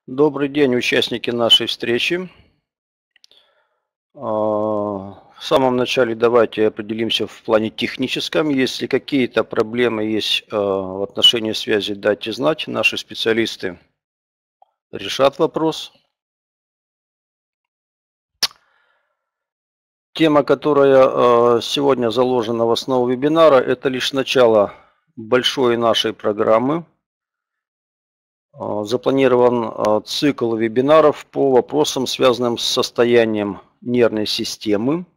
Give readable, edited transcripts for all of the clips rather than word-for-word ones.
Добрый день, участники нашей встречи. В самом начале давайте определимся в плане техническом. Если какие-то проблемы есть в отношении связи, дайте знать. Наши специалисты решат вопрос. Тема, которая сегодня заложена в основу вебинара, это лишь начало большой нашей программы. Запланирован цикл вебинаров по вопросам, связанным с состоянием нервной системы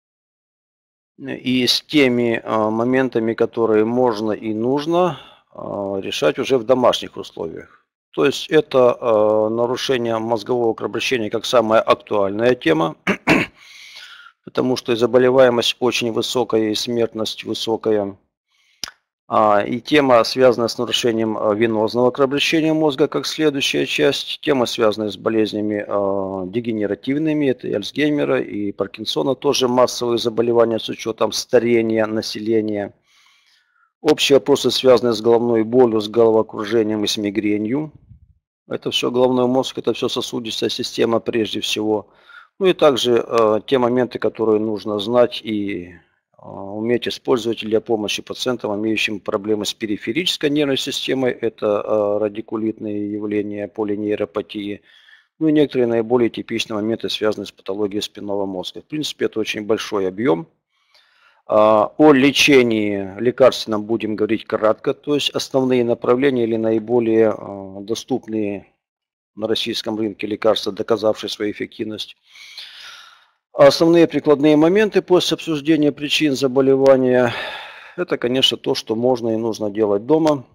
и с теми моментами, которые можно и нужно решать уже в домашних условиях. То есть это нарушение мозгового кровообращения как самая актуальная тема, потому что и заболеваемость очень высокая, и смертность высокая. И тема, связанная с нарушением венозного кровообращения мозга, как следующая часть. Тема, связанная с болезнями дегенеративными, это и Альцгеймера, и Паркинсона, тоже массовые заболевания с учетом старения населения. Общие вопросы, связанные с головной болью, с головокружением и с мигренью. Это все головной мозг, это все сосудистая система прежде всего. Ну и также те моменты, которые нужно знать и уметь использовать для помощи пациентам, имеющим проблемы с периферической нервной системой. Это радикулитные явления полинейропатии. Ну и некоторые наиболее типичные моменты, связанные с патологией спинного мозга. В принципе, это очень большой объем. О лечении лекарственном будем говорить кратко, то есть основные направления или наиболее доступные на российском рынке лекарства, доказавшие свою эффективность. Основные прикладные моменты после обсуждения причин заболевания – это, конечно, то, что можно и нужно делать дома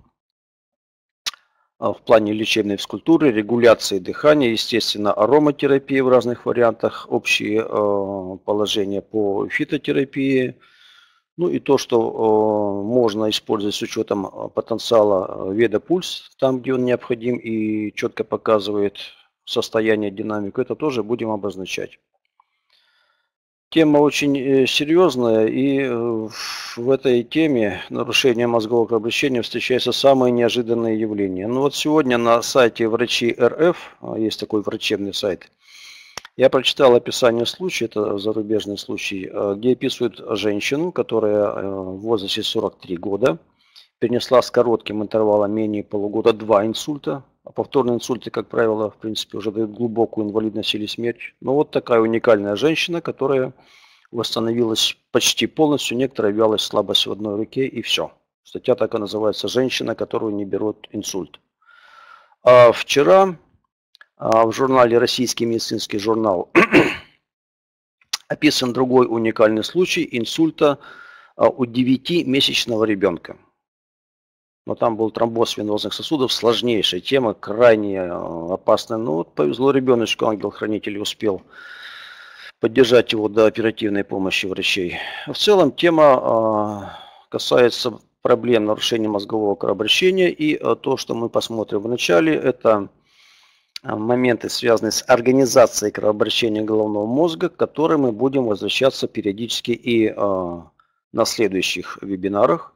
в плане лечебной физкультуры, регуляции дыхания, естественно, ароматерапии в разных вариантах, общие положения по фитотерапии, ну и то, что можно использовать с учетом потенциала ведопульс, там, где он необходим и четко показывает состояние, динамику, это тоже будем обозначать. Тема очень серьезная, и в этой теме нарушения мозгового кровообращения встречаются самые неожиданные явления. Ну вот сегодня на сайте Врачи РФ, есть такой врачебный сайт, я прочитал описание случая, это зарубежный случай, где описывают женщину, которая в возрасте 43 года перенесла с коротким интервалом менее полугода 2 инсульта. А повторные инсульты, как правило, в принципе, уже дают глубокую инвалидность или смерть. Но вот такая уникальная женщина, которая восстановилась почти полностью, некоторая вялость, слабость в одной руке и все. Статья так и называется «Женщина, которую не берут инсульт». А вчера в журнале «Российский медицинский журнал» описан другой уникальный случай инсульта у 9-месячного ребенка. Но там был тромбоз венозных сосудов, сложнейшая тема, крайне опасная. Но вот повезло ребеночку, ангел-хранитель успел поддержать его до оперативной помощи врачей. В целом тема касается проблем нарушения мозгового кровообращения. И то, что мы посмотрим в начале, это моменты, связанные с организацией кровообращения головного мозга, к которым мы будем возвращаться периодически и на следующих вебинарах,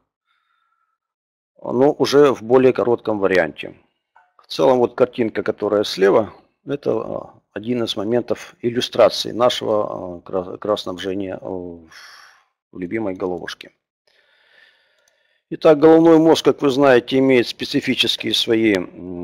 но уже в более коротком варианте. В целом вот картинка, которая слева, это один из моментов иллюстрации нашего кровоснабжения в любимой головушке. Итак, головной мозг, как вы знаете, имеет специфические свои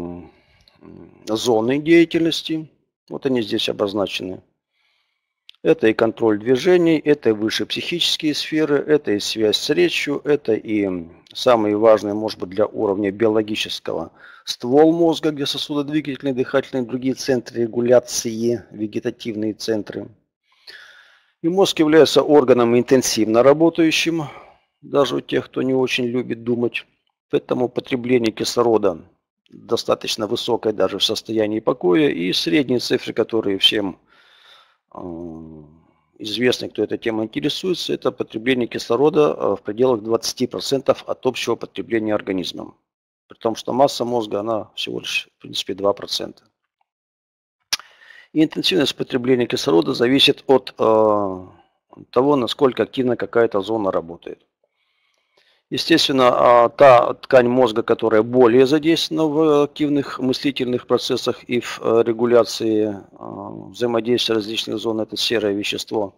зоны деятельности. Вот они здесь обозначены. Это и контроль движений, это и высшие психические сферы, это и связь с речью, это и самые важные, может быть, для уровня биологического ствол мозга, где сосудодвигательные, дыхательные, другие центры регуляции, вегетативные центры. И мозг является органом интенсивно работающим, даже у тех, кто не очень любит думать. Поэтому потребление кислорода достаточно высокое даже в состоянии покоя. И средние цифры, которые всем известны, кто этой темой интересуется, это потребление кислорода в пределах 20% от общего потребления организмом. При том, что масса мозга, она всего лишь, в принципе, 2%. И интенсивность потребления кислорода зависит от того, насколько активно какая-то зона работает. Естественно, та ткань мозга, которая более задействована в активных мыслительных процессах и в регуляции взаимодействия различных зон, это серое вещество.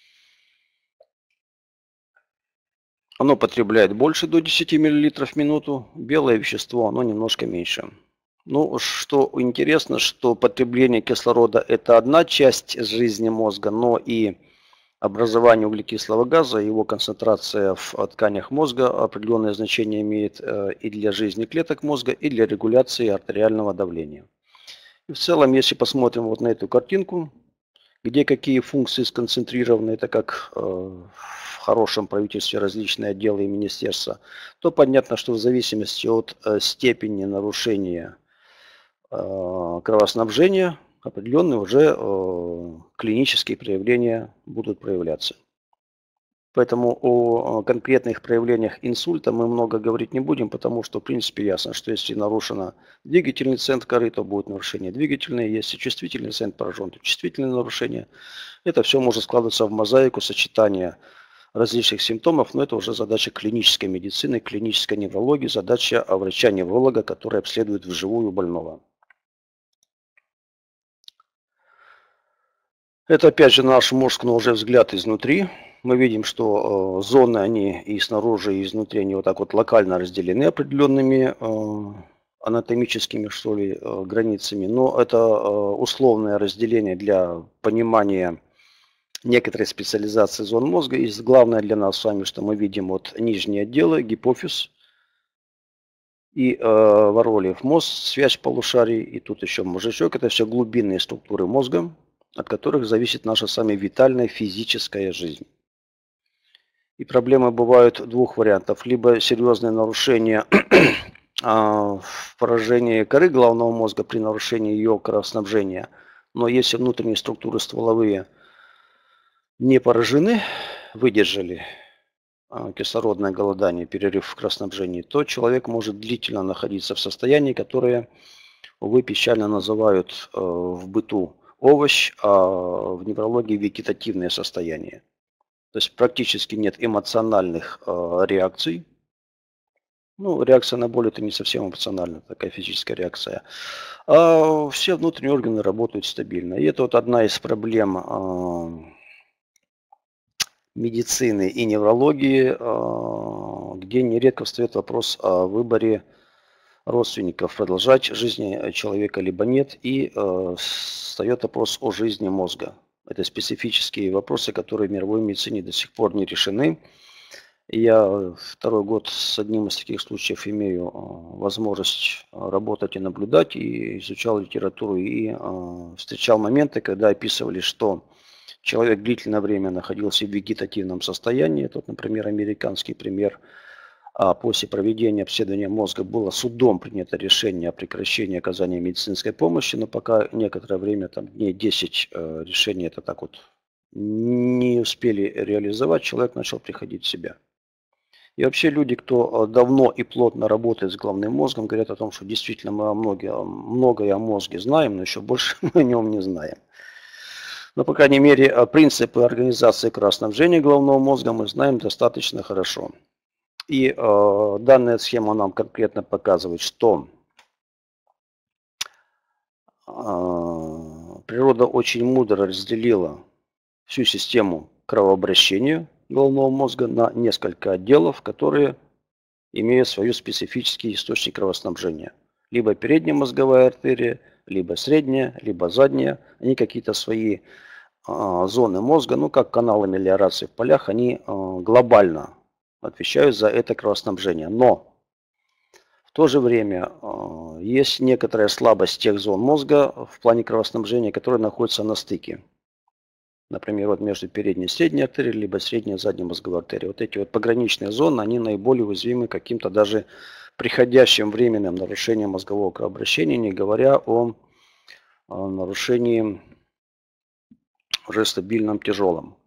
Оно потребляет больше, до 10 мл в минуту. Белое вещество, оно немножко меньше. Ну, что интересно, что потребление кислорода – это одна часть жизни мозга, но и образование углекислого газа, его концентрация в тканях мозга определенное значение имеет и для жизни клеток мозга, и для регуляции артериального давления. И в целом, если посмотрим вот на эту картинку, где какие функции сконцентрированы, это как в хорошем правительстве различные отделы и министерства, то понятно, что в зависимости от степени нарушения кровоснабжения определенные уже клинические проявления будут проявляться. Поэтому о конкретных проявлениях инсульта мы много говорить не будем, потому что в принципе ясно, что если нарушен двигательный центр коры, то будет нарушение двигательное, если чувствительный центр поражен, то чувствительные нарушения. Это все может складываться в мозаику сочетания различных симптомов, но это уже задача клинической медицины, клинической неврологии, задача врача-невролога, который обследует вживую больного. Это опять же наш мозг, но уже взгляд изнутри. Мы видим, что зоны, они и снаружи, и изнутри, они вот так вот локально разделены определенными анатомическими, что ли, границами. Но это условное разделение для понимания некоторой специализации зон мозга. И главное для нас с вами, что мы видим вот нижние отделы, гипофиз и Воролиев мозг, связь полушарий, и тут еще мозжечок. Это все глубинные структуры мозга, от которых зависит наша с вами витальная физическая жизнь. И проблемы бывают двух вариантов. Либо серьезные нарушения в поражении коры головного мозга при нарушении ее кровоснабжения. Но если внутренние структуры стволовые не поражены, выдержали кислородное голодание, перерыв в кровоснабжении, то человек может длительно находиться в состоянии, которое, увы, печально называют в быту овощ, а в неврологии вегетативное состояние. То есть практически нет эмоциональных реакций. Ну, реакция на боль – это не совсем эмоциональная, такая физическая реакция. А все внутренние органы работают стабильно. И это вот одна из проблем медицины и неврологии, где нередко встает вопрос о выборе родственников, продолжать жизнь человека либо нет, и встает вопрос о жизни мозга. Это специфические вопросы, которые в мировой медицине до сих пор не решены. Я второй год с одним из таких случаев имею возможность работать и наблюдать, и изучал литературу, и встречал моменты, когда описывали, что человек длительное время находился в вегетативном состоянии. Тут, например, американский пример. После проведения обследования мозга было судом принято решение о прекращении оказания медицинской помощи, но пока некоторое время, там дней 10, решение это так вот не успели реализовать, человек начал приходить в себя. И вообще люди, кто давно и плотно работает с головным мозгом, говорят о том, что действительно мы многое о мозге знаем, но еще больше мы о нем не знаем. Но, по крайней мере, принципы организации кровоснабжения головного мозга мы знаем достаточно хорошо. И данная схема нам конкретно показывает, что природа очень мудро разделила всю систему кровообращения головного мозга на несколько отделов, которые имеют свой специфический источник кровоснабжения. Либо передняя мозговая артерия, либо средняя, либо задняя. Они какие-то свои зоны мозга, ну как каналы мелиорации в полях, они глобально отвечают за это кровоснабжение. Но в то же время есть некоторая слабость тех зон мозга в плане кровоснабжения, которые находятся на стыке. Например, вот между передней и средней артерией, либо средней и задней мозговой артерией. Вот эти вот пограничные зоны, они наиболее уязвимы к каким-то даже приходящим временным нарушениям мозгового кровообращения, не говоря о нарушении уже стабильном, тяжелом.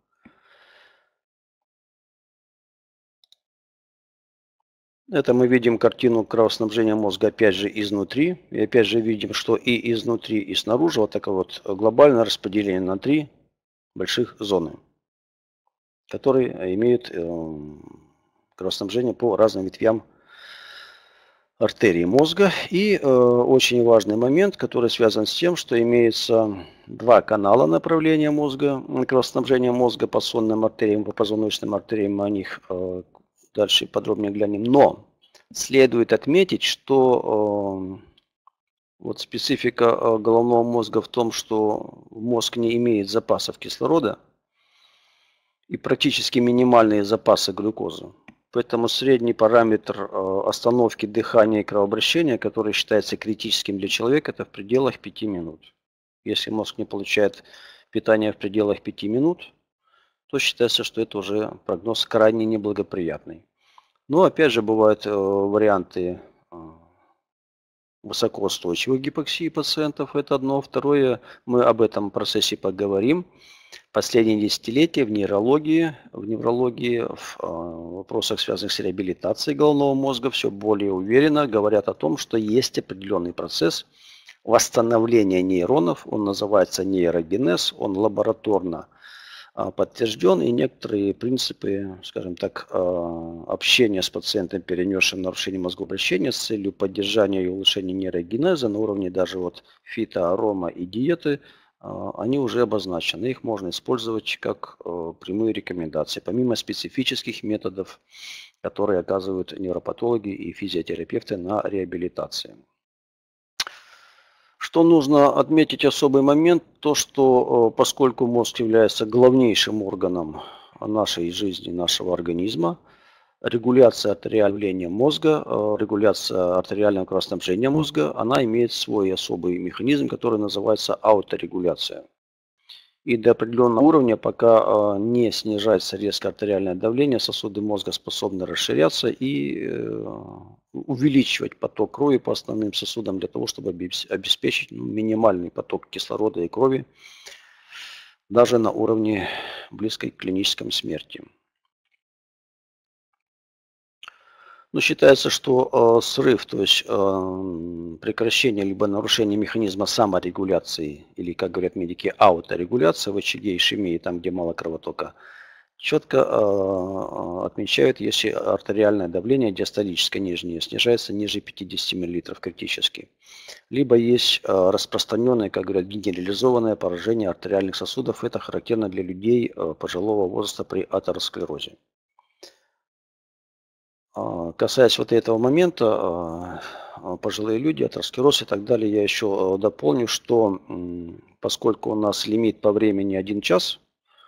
Это мы видим картину кровоснабжения мозга опять же изнутри. И опять же видим, что и изнутри, и снаружи вот такое вот глобальное распределение на 3 больших зоны, которые имеют кровоснабжения по разным ветвям артерии мозга. И очень важный момент, который связан с тем, что имеется два канала направления мозга, кровоснабжения мозга по сонным артериям, по позвоночным артериям. Мы о них дальше подробнее глянем. Но следует отметить, что вот специфика головного мозга в том, что мозг не имеет запасов кислорода и практически минимальные запасы глюкозы. Поэтому средний параметр остановки дыхания и кровообращения, который считается критическим для человека, это в пределах 5 минут. Если мозг не получает питание в пределах 5 минут, то считается, что это уже прогноз крайне неблагоприятный. Но опять же бывают варианты высокоустойчивой гипоксии пациентов. Это одно. Второе, мы об этом процессе поговорим. Последние десятилетия в неврологии, в вопросах, связанных с реабилитацией головного мозга, все более уверенно говорят о том, что есть определенный процесс восстановления нейронов. Он называется нейрогенез, он лабораторно подтвержден, и некоторые принципы, скажем так, общения с пациентом, перенесшим нарушение мозгообращения, с целью поддержания и улучшения нейрогенеза на уровне даже вот фито, арома и диеты, они уже обозначены. Их можно использовать как прямые рекомендации, помимо специфических методов, которые оказывают нейропатологи и физиотерапевты на реабилитации. Что нужно отметить особый момент, то что поскольку мозг является главнейшим органом нашей жизни, нашего организма, регуляция артериального давления мозга, регуляция артериального кровоснабжения мозга, она имеет свой особый механизм, который называется ауторегуляция. И до определенного уровня, пока не снижается резко артериальное давление, сосуды мозга способны расширяться и увеличивать поток крови по основным сосудам для того, чтобы обеспечить минимальный поток кислорода и крови даже на уровне близкой к клинической смерти. Но считается, что срыв, то есть прекращение либо нарушение механизма саморегуляции, или, как говорят медики, ауторегуляция в очаге, ишемии, там, где мало кровотока, четко отмечают, если артериальное давление диастолическое нижнее снижается ниже 50 мл критически. Либо есть распространенное, как говорят, генерализованное поражение артериальных сосудов. Это характерно для людей пожилого возраста при атеросклерозе. Касаясь вот этого момента, пожилые люди, атеросклероз и так далее, я еще дополню, что поскольку у нас лимит по времени 1 час,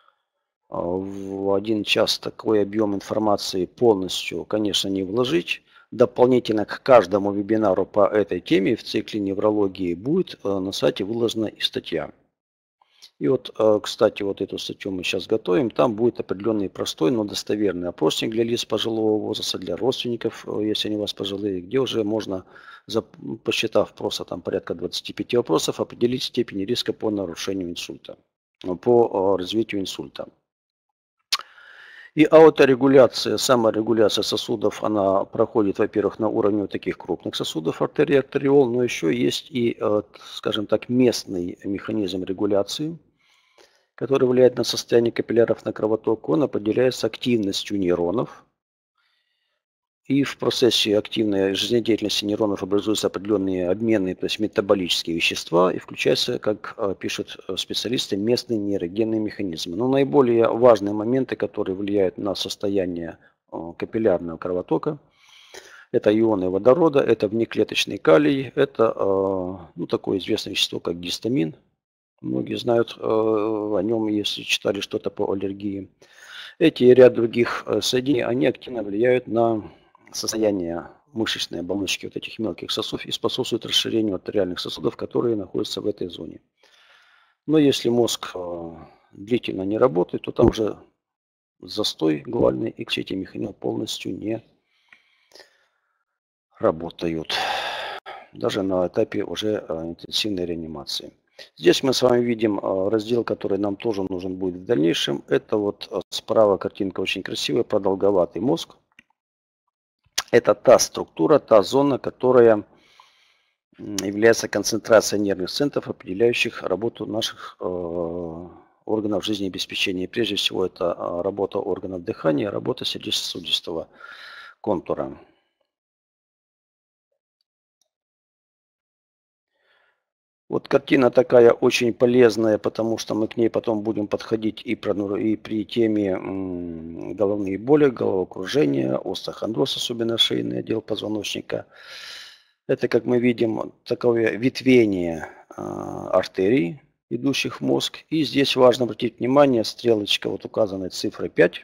в 1 час такой объем информации полностью, конечно, не вложить. Дополнительно к каждому вебинару по этой теме в цикле неврологии будет на сайте выложена и статья. И вот, кстати, вот эту статью мы сейчас готовим. Там будет определенный простой, но достоверный опросник для лиц пожилого возраста, для родственников, если они у вас пожилые, где уже можно, посчитав просто там порядка 25 вопросов, определить степень риска по нарушению инсульта, по развитию инсульта. И ауторегуляция, саморегуляция сосудов, она проходит, во-первых, на уровне вот таких крупных сосудов, артерий, артериол, но еще есть и, скажем так, местный механизм регуляции, который влияет на состояние капилляров, на кровоток. Он определяется активностью нейронов. И в процессе активной жизнедеятельности нейронов образуются определенные обменные, то есть метаболические вещества, и включаются, как пишут специалисты, местные нейрогенные механизмы. Но наиболее важные моменты, которые влияют на состояние капиллярного кровотока, это ионы водорода, это внеклеточный калий, это такое известное вещество, как гистамин. Многие знают о нем, если читали что-то по аллергии. Эти и ряд других соединений, они активно влияют на состояние мышечной оболочки вот этих мелких сосудов и способствуют расширению артериальных сосудов, которые находятся в этой зоне. Но если мозг длительно не работает, то там уже застой глобальный, и все эти механизмы полностью не работают. Даже на этапе уже интенсивной реанимации. Здесь мы с вами видим раздел, который нам тоже нужен будет в дальнейшем. Это вот справа картинка очень красивая, продолговатый мозг. Это та структура, та зона, которая является концентрацией нервных центров, определяющих работу наших органов жизнеобеспечения. Прежде всего, это работа органов дыхания, работа сердечно-сосудистого контура. Вот картина такая очень полезная, потому что мы к ней потом будем подходить и при теме головные боли, головокружения, остеохондроз, особенно шейный отдел позвоночника. Это, как мы видим, такое ветвение артерий, идущих в мозг. И здесь важно обратить внимание, стрелочка вот указанной цифрой 5.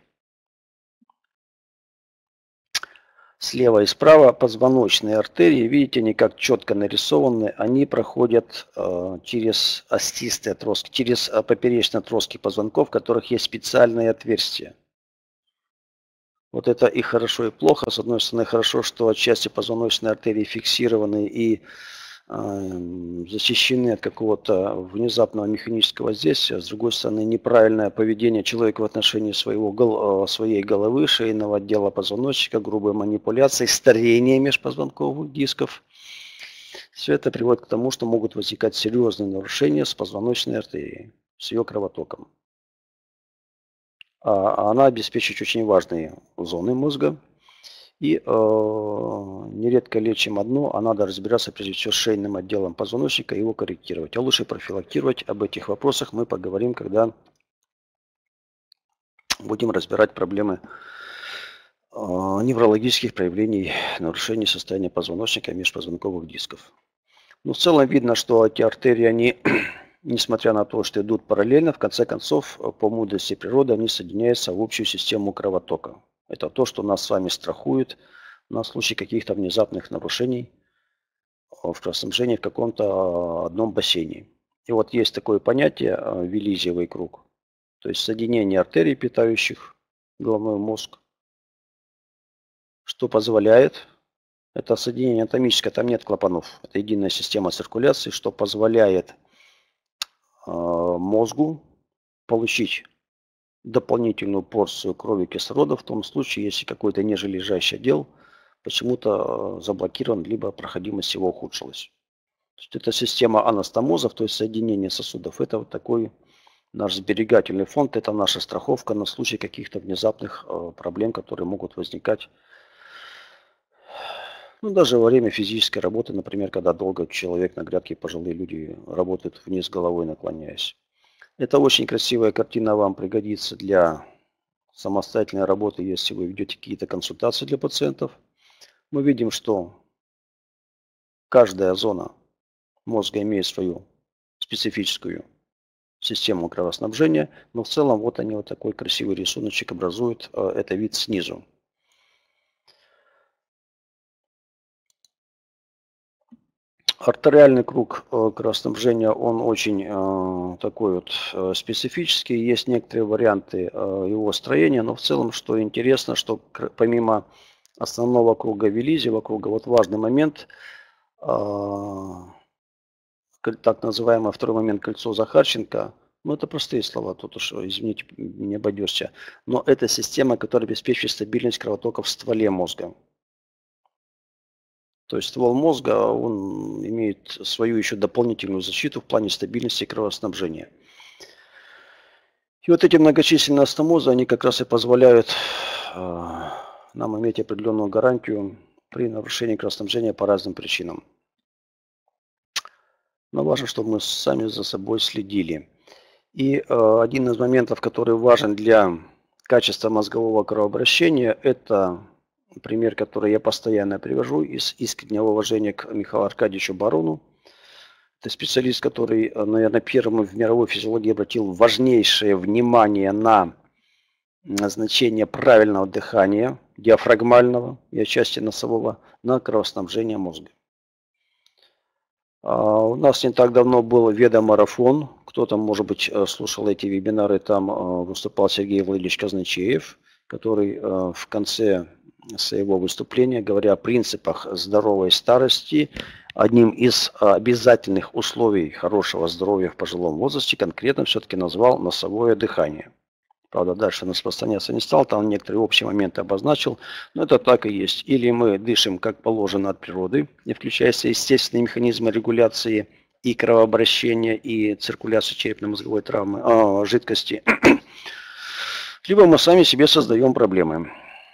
Слева и справа позвоночные артерии, видите, они как четко нарисованы, они проходят через остистые отростки, через поперечные отростки позвонков, в которых есть специальные отверстия. Вот это и хорошо, и плохо. С одной стороны, хорошо, что отчасти позвоночные артерии фиксированы и защищены от какого-то внезапного механического воздействия. С другой стороны, неправильное поведение человека в отношении своей головы, шейного отдела позвоночника, грубые манипуляции, старение межпозвонковых дисков. Все это приводит к тому, что могут возникать серьезные нарушения с позвоночной артерией, с ее кровотоком. Она обеспечивает очень важные зоны мозга. И нередко лечим одну, а надо разбираться прежде всего с шейным отделом позвоночника и его корректировать. А лучше профилактировать. Об этих вопросах мы поговорим, когда будем разбирать проблемы неврологических проявлений нарушений состояния позвоночника и межпозвонковых дисков. Но в целом видно, что эти артерии, они, несмотря на то, что идут параллельно, в конце концов, по мудрости природы, они соединяются в общую систему кровотока. Это то, что нас с вами страхует на случай каких-то внезапных нарушений в кровоснабжении в каком-то одном бассейне. И вот есть такое понятие Виллизиевый круг, то есть соединение артерий, питающих головной мозг, что позволяет, это соединение анатомическое, там нет клапанов, это единая система циркуляции, что позволяет мозгу получить дополнительную порцию крови и кислорода в том случае, если какой-то нижележащий отдел почему-то заблокирован, либо проходимость его ухудшилась. То есть это система анастомозов, то есть соединение сосудов. Это вот такой наш сберегательный фонд, это наша страховка на случай каких-то внезапных проблем, которые могут возникать. Ну, даже во время физической работы, например, когда долго человек на грядке, пожилые люди работают вниз головой, наклоняясь. Это очень красивая картина, вам пригодится для самостоятельной работы, если вы ведете какие-то консультации для пациентов. Мы видим, что каждая зона мозга имеет свою специфическую систему кровоснабжения, но в целом вот они, вот такой красивый рисуночек образуют, это вид снизу. Артериальный круг кровоснабжения, он очень такой вот специфический. Есть некоторые варианты его строения, но в целом, что интересно, что помимо основного круга Виллизиева круга, вот важный момент, так называемый второй момент кольцо Захарченко, ну это простые слова, тут уж, извините, не обойдешься, но это система, которая обеспечивает стабильность кровотока в стволе мозга. То есть ствол мозга, он имеет свою еще дополнительную защиту в плане стабильности кровоснабжения. И вот эти многочисленные анастомозы, они как раз и позволяют нам иметь определенную гарантию при нарушении кровоснабжения по разным причинам. Но важно, чтобы мы сами за собой следили. И один из моментов, который важен для качества мозгового кровообращения, это пример, который я постоянно привожу из искреннего уважения к Михаилу Аркадьевичу Барону. Это специалист, который, наверное, первым в мировой физиологии обратил важнейшее внимание на значение правильного дыхания, диафрагмального и отчасти носового, на кровоснабжение мозга. У нас не так давно был ведомарафон. Кто-то, может быть, слушал эти вебинары, там выступал Сергей Владимирович Казначеев, который в конце своего выступления, говоря о принципах здоровой старости, одним из обязательных условий хорошего здоровья в пожилом возрасте конкретно все-таки назвал носовое дыхание. Правда, дальше распространяться не стал, там некоторые общие моменты обозначил, но это так и есть. Или мы дышим как положено от природы, не включая естественные механизмы регуляции и кровообращения, и циркуляции черепно-мозговой травмы, жидкости, либо мы сами себе создаем проблемы.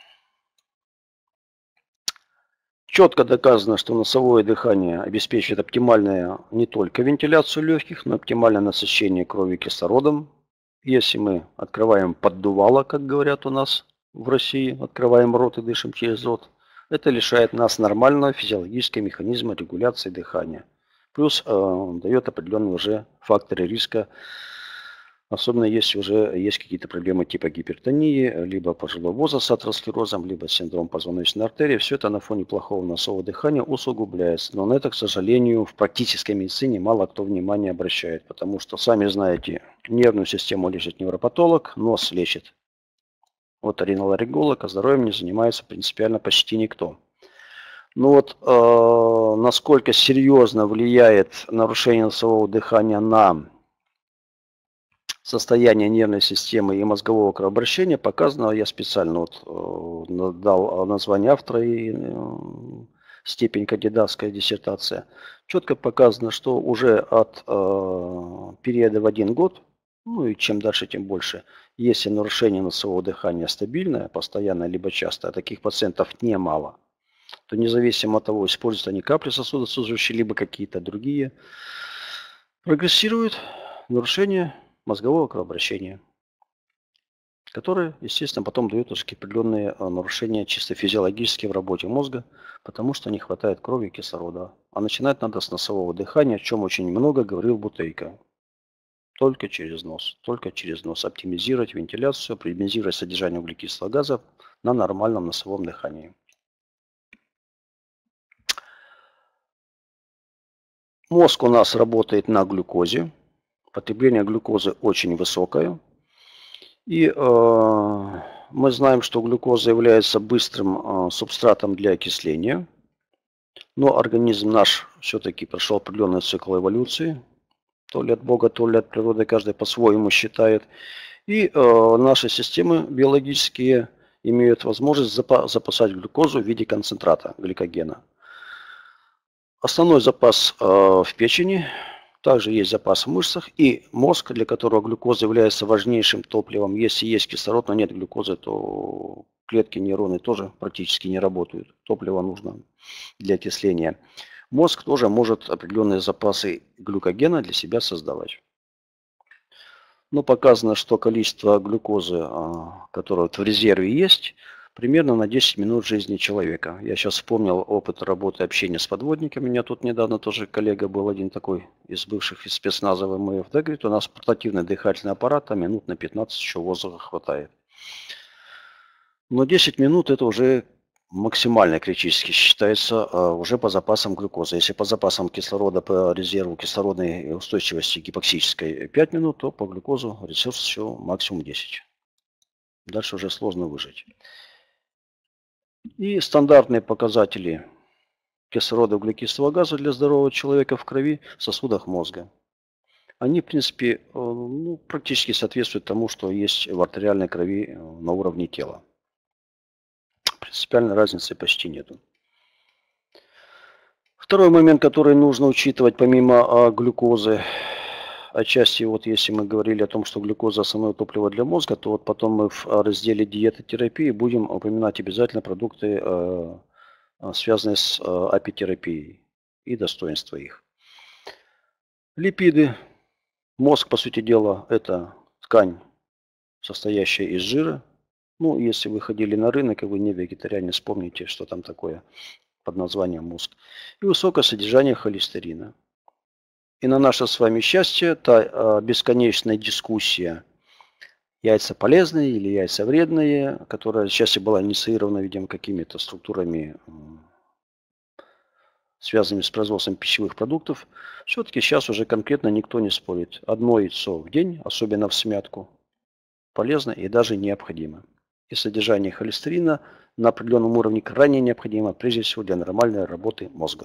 Четко доказано, что носовое дыхание обеспечивает оптимальную не только вентиляцию легких, но и оптимальное насыщение крови кислородом. Если мы открываем поддувало, как говорят у нас в России, открываем рот и дышим через рот, это лишает нас нормального физиологического механизма регуляции дыхания. Плюс дает определенные уже факторы риска, особенно если уже есть какие-то проблемы типа гипертонии, либо пожилой возраст с атеросклерозом, либо синдром позвоночной артерии. Все это на фоне плохого носового дыхания усугубляется. Но на это, к сожалению, в практической медицине мало кто внимания обращает, потому что, сами знаете, нервную систему лечит невропатолог, нос лечит оториноларинголог, а здоровьем не занимается принципиально почти никто. Ну вот, насколько серьезно влияет нарушение носового дыхания на состояние нервной системы и мозгового кровообращения показано, я специально дал название автора и степень кандидатская диссертация. Четко показано, что уже от периода в 1 год, ну и чем дальше, тем больше, если нарушение носового дыхания стабильное, постоянное либо часто, а таких пациентов немало, то независимо от того, используют они капли сосудосуживающие, либо какие-то другие, прогрессирует нарушение мозгового кровообращения, которое, естественно, потом дает уже определенные нарушения чисто физиологические в работе мозга, потому что не хватает крови и кислорода. А начинать надо с носового дыхания, о чем очень много говорил Бутейко. Только через нос, оптимизировать вентиляцию, оптимизировать содержание углекислого газа на нормальном носовом дыхании. Мозг у нас работает на глюкозе. Потребление глюкозы очень высокое. И мы знаем, что глюкоза является быстрым субстратом для окисления. Но организм наш все-таки прошел определенный цикл эволюции. То ли от Бога, то ли от природы, каждый по-своему считает. И наши системы биологические имеют возможность запасать глюкозу в виде концентрата гликогена. Основной запас в печени. Также есть запас в мышцах и мозг, для которого глюкоза является важнейшим топливом. Если есть кислород, но нет глюкозы, то клетки, нейроны тоже практически не работают. Топливо нужно для окисления. Мозг тоже может определенные запасы глюкогена для себя создавать. Но показано, что количество глюкозы, которое в резерве есть, примерно на 10 минут жизни человека. Я сейчас вспомнил опыт работы, общения с подводниками. У меня тут недавно тоже коллега был один такой из бывших из спецназа ВМФ. Да, говорит, у нас портативный дыхательный аппарат, а минут на 15 еще воздуха хватает. Но 10 минут это уже максимально критически считается уже по запасам глюкозы. Если по запасам кислорода, по резерву кислородной устойчивости гипоксической 5 минут, то по глюкозу ресурс еще максимум 10. Дальше уже сложно выжить. И стандартные показатели кислорода и углекислого газа для здорового человека в крови в сосудах мозга. Они, в принципе, практически соответствуют тому, что есть в артериальной крови на уровне тела. Принципиальной разницы почти нету. Второй момент, который нужно учитывать помимо глюкозы, отчасти вот если мы говорили о том, что глюкоза основное топливо для мозга, то вот потом мы в разделе диетотерапии будем упоминать обязательно продукты, связанные с апитерапией и достоинства их. Липиды. Мозг, по сути дела, это ткань, состоящая из жира. Ну, если вы ходили на рынок и вы не вегетарианец, вспомните, что там такое под названием мозг. И высокое содержание холестерина. И на наше с вами счастье, та бесконечная дискуссия, яйца полезные или яйца вредные, которая сейчас и была инициирована, видимо, какими-то структурами, связанными с производством пищевых продуктов, все-таки сейчас уже конкретно никто не спорит. Одно яйцо в день, особенно в смятку, полезно и даже необходимо. И содержание холестерина на определенном уровне крайне необходимо, прежде всего для нормальной работы мозга.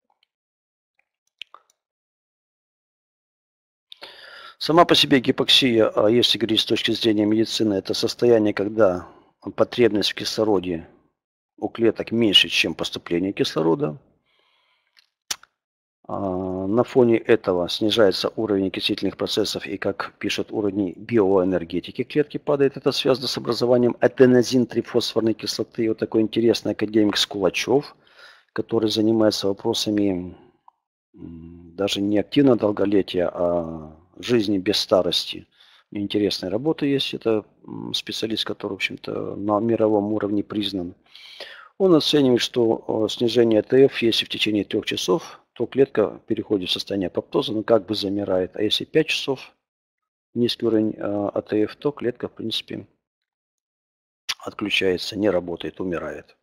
Сама по себе гипоксия, если говорить с точки зрения медицины, это состояние, когда потребность в кислороде у клеток меньше, чем поступление кислорода. На фоне этого снижается уровень окислительных процессов и, как пишут, уровень биоэнергетики клетки падает. Это связано с образованием аденозин-трифосфорной кислоты. Вот такой интересный академик Скулачев, который занимается вопросами даже не активного долголетия, а жизни без старости. Интересная работа есть. Это специалист, который, в общем-то, на мировом уровне признан. Он оценивает, что снижение АТФ, если в течение 3 часов, то клетка переходит в состояние апоптоза, ну как бы замирает. А если 5 часов низкий уровень АТФ, то клетка, в принципе, отключается, не работает, умирает.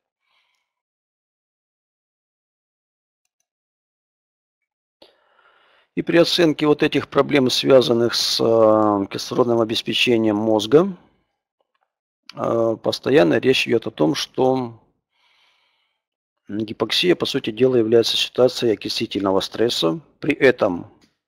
И при оценке вот этих проблем, связанных с кислородным обеспечением мозга, постоянно речь идет о том, что гипоксия, по сути дела, является ситуацией окислительного стресса. При этом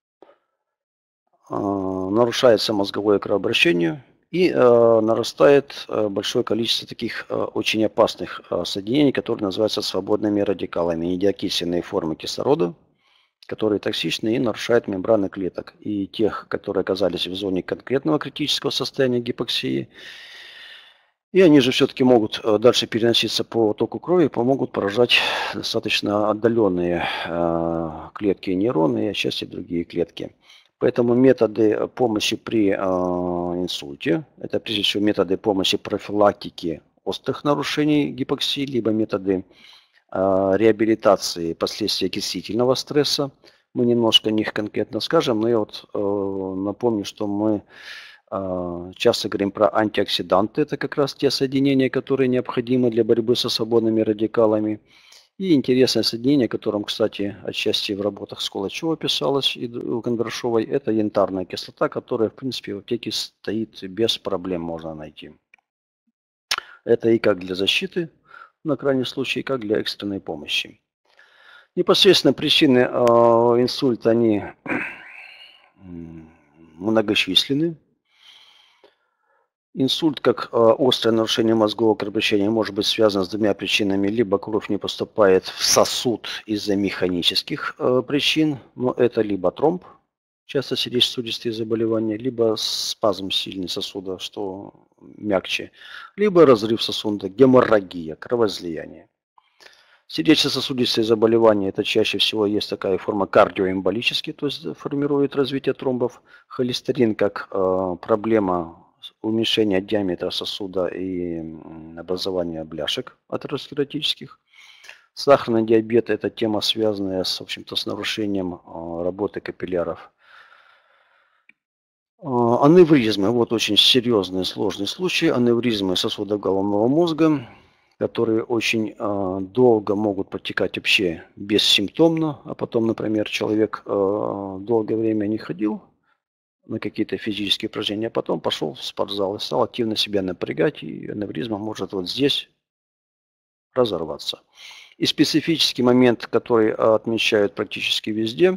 нарушается мозговое кровообращение и нарастает большое количество таких очень опасных соединений, которые называются свободными радикалами, недиокисленные формы кислорода, которые токсичны и нарушают мембраны клеток. И тех, которые оказались в зоне конкретного критического состояния гипоксии, и они же все-таки могут дальше переноситься по току крови, помогут поражать достаточно отдаленные клетки и нейроны, и отчасти другие клетки. Поэтому методы помощи при инсульте, это прежде всего методы помощи профилактики острых нарушений гипоксии, либо методы реабилитации последствий окислительного стресса. Мы немножко о них конкретно скажем, но я вот напомню, что мы часто говорим про антиоксиданты, это как раз те соединения, которые необходимы для борьбы со свободными радикалами. И интересное соединение, которым, кстати, отчасти в работах Скулачева писалось и у Кондрашовой, это янтарная кислота, которая, в принципе, в аптеке стоит без проблем, можно найти. Это и как для защиты, на крайний случай, как для экстренной помощи. Непосредственно причины инсульта, они многочисленны. Инсульт, как острое нарушение мозгового кровообращения, может быть связан с двумя причинами. Либо кровь не поступает в сосуд из-за механических причин, но это либо тромб, часто сердечно-сосудистые заболевания, либо спазм сильный сосуда, что мягче, либо разрыв сосуда, геморрагия, кровоизлияние. Сердечно-сосудистые заболевания, это чаще всего есть такая форма кардиоэмболические, то есть формирует развитие тромбов. Холестерин как проблема уменьшения диаметра сосуда и образования бляшек атеросклеротических. Сахарный диабет – это тема, связанная с, в общем-то, с нарушением работы капилляров. Аневризмы – вот очень серьезный, сложный случай. Аневризмы сосудов головного мозга, которые очень долго могут протекать вообще бессимптомно, а потом, например, человек долгое время не ходил на какие-то физические упражнения, а потом пошел в спортзал и стал активно себя напрягать, и аневризма может вот здесь разорваться. И специфический момент, который отмечают практически везде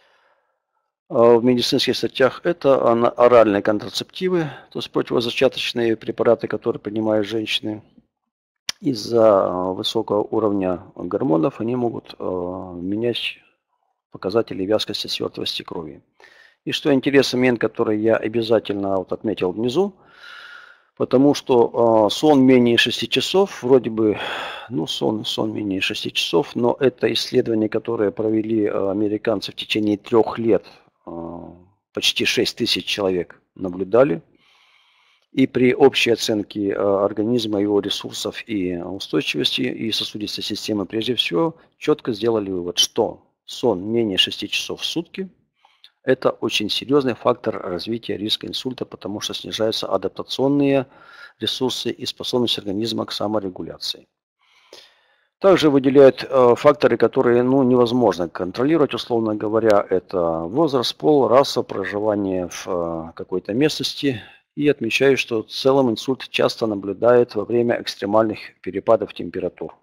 в медицинских статьях, это оральные контрацептивы, то есть противозачаточные препараты, которые принимают женщины. Из-за высокого уровня гормонов они могут менять показатели вязкости, свертывости крови. И что интересный момент, который я обязательно вот отметил внизу, потому что сон менее 6 часов, вроде бы, ну сон менее 6 часов, но это исследование, которое провели американцы в течение 3 лет, почти 6 тысяч человек наблюдали. И при общей оценке организма, его ресурсов и устойчивости, и сосудистой системы прежде всего, четко сделали вывод, что сон менее 6 часов в сутки – это очень серьезный фактор развития риска инсульта, потому что снижаются адаптационные ресурсы и способность организма к саморегуляции. Также выделяют факторы, которые невозможно контролировать, условно говоря. Это возраст, пол, раса, проживание в какой-то местности. И отмечаю, что в целом инсульт часто наблюдает во время экстремальных перепадов температур.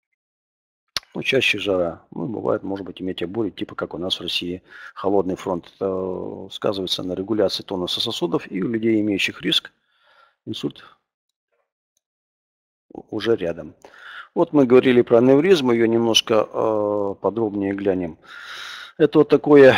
Чаще жара. Бывает, может быть, и метеобури, типа как у нас в России холодный фронт. Это сказывается на регуляции тонуса сосудов, и у людей, имеющих риск, инсульт уже рядом. Вот мы говорили про аневризму, ее немножко подробнее глянем. Это вот такое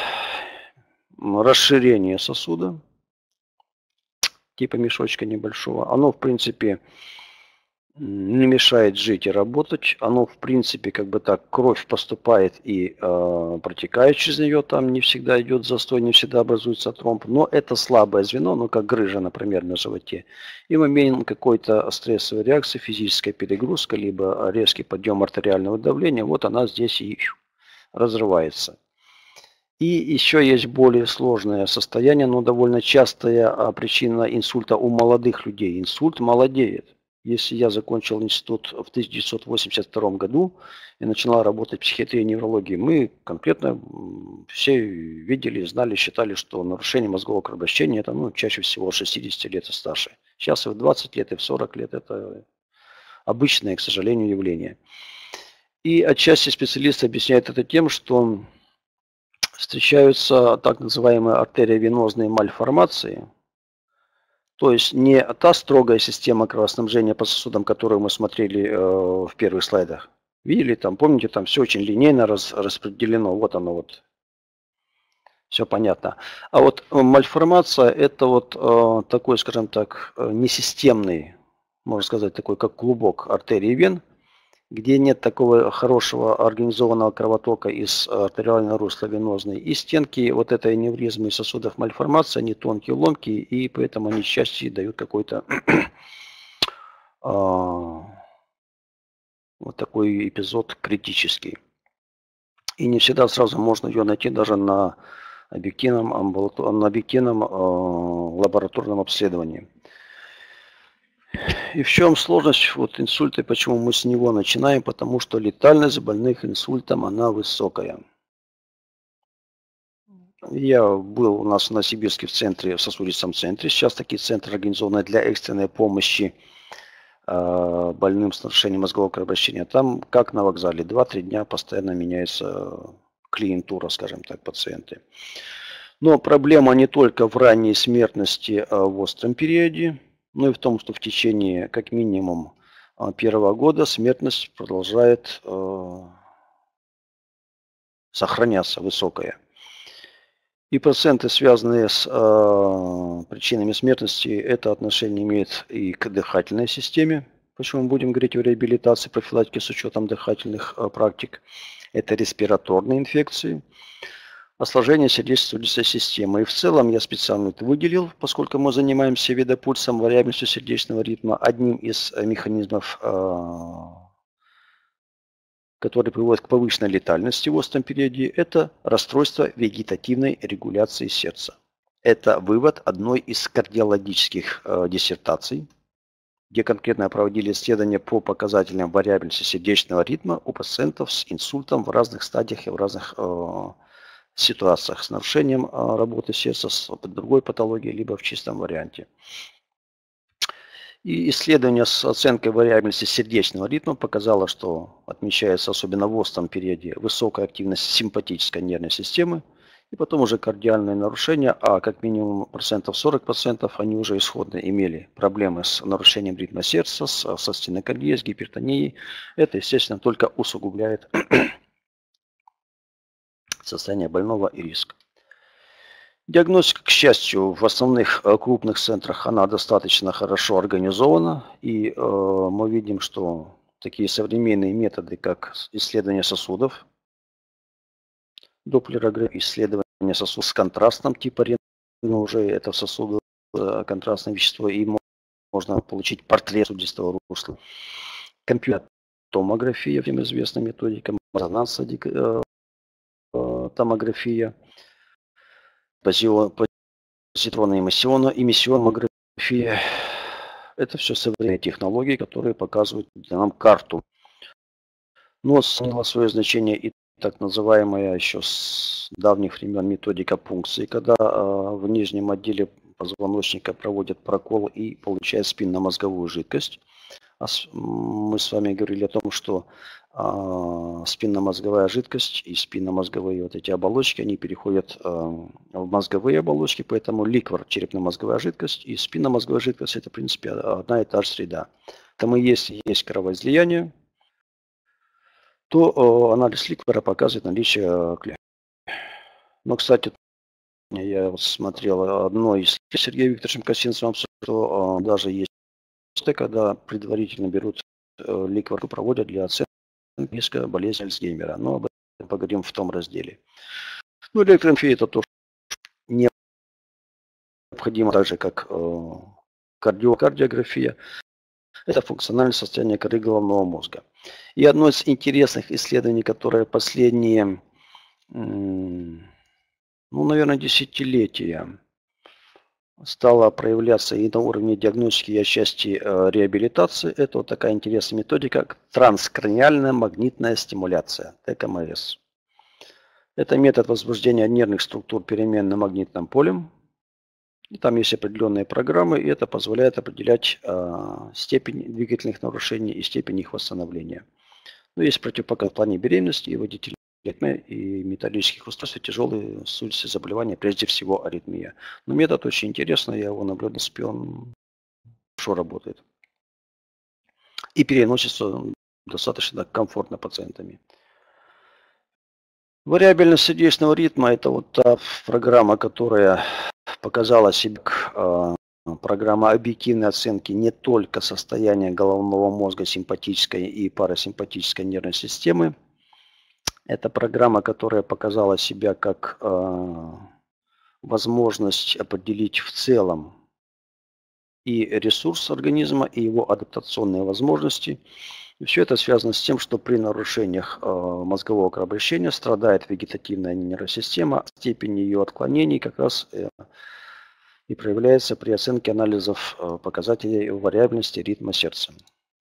расширение сосуда, типа мешочка небольшого. Оно, в принципе, не мешает жить и работать. Оно, в принципе, как бы так, кровь поступает и протекает через нее. Там не всегда идет застой, не всегда образуется тромб. Но это слабое звено, ну как грыжа, например, на животе. И в момент какой-то стрессовой реакции, физическая перегрузка, либо резкий подъем артериального давления, вот она здесь и разрывается. И еще есть более сложное состояние, но довольно частая причина инсульта у молодых людей. Инсульт молодеет. Если я закончил институт в 1982 году и начинал работать в психиатрии и неврологии, мы конкретно все видели, знали, считали, что нарушение мозгового кровообращения это чаще всего 60 лет и старше. Сейчас и в 20 лет, и в 40 лет это обычное, к сожалению, явление. И отчасти специалисты объясняют это тем, что встречаются так называемые артериовенозные мальформации, то есть не та строгая система кровоснабжения по сосудам, которую мы смотрели в первых слайдах. Видели там, помните, там все очень линейно распределено, вот оно вот, все понятно. А вот мальформация это вот такой, скажем так, несистемный, можно сказать, такой как клубок артерий и вен, где нет такого хорошего организованного кровотока из артериального русла венозной. И стенки вот этой аневризмы и сосудов мальформации, они тонкие, ломкие, и поэтому они чаще дают какой-то вот такой эпизод критический. И не всегда сразу можно ее найти даже на объективном лабораторном обследовании. И в чем сложность вот инсульта, и почему мы с него начинаем? Потому что летальность больных инсультом, она высокая. Я был у нас в Новосибирске в центре, в сосудистом центре. Сейчас такие центры организованы для экстренной помощи больным с нарушением мозгового кровообращения. Там, как на вокзале, 2-3 дня постоянно меняется клиентура, скажем так, пациенты. Но проблема не только в ранней смертности в остром периоде, но и в том, что в течение как минимум первого года смертность продолжает сохраняться высокая. И проценты, связанные с причинами смертности, это отношение имеет и к дыхательной системе. Почему мы будем говорить о реабилитации, профилактике с учетом дыхательных практик. Это респираторные инфекции, осложнение сердечно-сосудистой системы. И в целом я специально это выделил, поскольку мы занимаемся видопульсом, вариабельностью сердечного ритма. Одним из механизмов, который приводит к повышенной летальности в остром периоде, это расстройство вегетативной регуляции сердца. Это вывод одной из кардиологических диссертаций, где конкретно проводили исследования по показателям вариабельности сердечного ритма у пациентов с инсультом в разных стадиях и в разных ситуациях с нарушением работы сердца, с другой патологией, либо в чистом варианте. И исследование с оценкой вариабельности сердечного ритма показало, что отмечается особенно в остром периоде высокая активность симпатической нервной системы, и потом уже кардиальные нарушения, а как минимум 40% они уже исходно имели проблемы с нарушением ритма сердца, со стенокардией, с гипертонией. Это, естественно, только усугубляет состояние больного и риск. Диагностика, к счастью, в основных крупных центрах она достаточно хорошо организована, и мы видим, что такие современные методы, как исследование сосудов, доплерография, исследование сосудов с контрастом типа рентгена, уже это в сосудах контрастное вещество, и можно получить портрет сосудистого русла. Компьютерная томография, всем известная методика, резонансная томография, позитронная эмиссионная томография. Это все современные технологии, которые показывают нам карту. Но сохранила свое значение и так называемая еще с давних времен методика пункции, когда в нижнем отделе позвоночника проводят прокол и получают спинномозговую жидкость. Мы с вами говорили о том, что спинномозговая жидкость и спинномозговые вот эти оболочки, они переходят в мозговые оболочки, поэтому ликвор, черепно-мозговая жидкость и спинномозговая жидкость, это в принципе одна и та же среда. Там и есть кровоизлияние, то анализ ликвора показывает наличие клеток. Но, кстати, я вот смотрел одно из с Сергеем Викторовичем Косинцевым, что даже есть, когда предварительно берут ликвор, проводят для оценки риска болезни Альцгеймера. Но об этом поговорим в том разделе. Ну, электроэнцефалогия это тоже необходимо, так же как кардиография. Это функциональное состояние коры головного мозга. И одно из интересных исследований, которое последние, ну, наверное, десятилетия стало проявляться и на уровне диагностики, и отчасти реабилитации, это вот такая интересная методика, как транскраниальная магнитная стимуляция, ТКМС. Это метод возбуждения нервных структур переменным магнитным полем. И там есть определенные программы, и это позволяет определять степень двигательных нарушений и степень их восстановления. Но есть противопоказания в плане беременности и водителей и металлических устройств, тяжелые сущности заболевания, прежде всего аритмия. Но метод очень интересный, я его наблюдал, он хорошо работает. И переносится достаточно комфортно пациентами. Вариабельность сердечного ритма – это вот та программа, которая показала себя как программа объективной оценки не только состояния головного мозга, симпатической и парасимпатической нервной системы. Это программа, которая показала себя как возможность определить в целом и ресурс организма, и его адаптационные возможности. И все это связано с тем, что при нарушениях мозгового кровообращения страдает вегетативная нейросистема, степень ее отклонений как раз и проявляется при оценке анализов показателей вариабельности ритма сердца.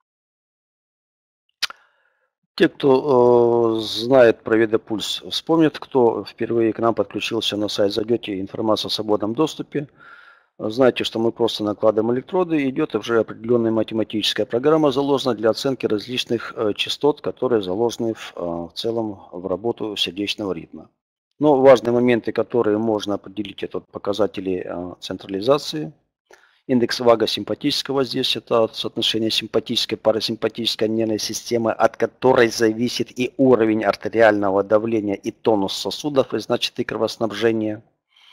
Те, кто знает про Ведопульс, вспомнят, кто впервые к нам подключился на сайт, зайдете, информация в свободном доступе. Знаете, что мы просто накладываем электроды, идет уже определенная математическая программа, заложена для оценки различных частот, которые заложены в целом в работу сердечного ритма. Но важные моменты, которые можно определить, это показатели централизации. Индекс вагосимпатического воздействия – это соотношение симпатической и парасимпатической нервной системы, от которой зависит и уровень артериального давления, и тонус сосудов, и значит и кровоснабжение.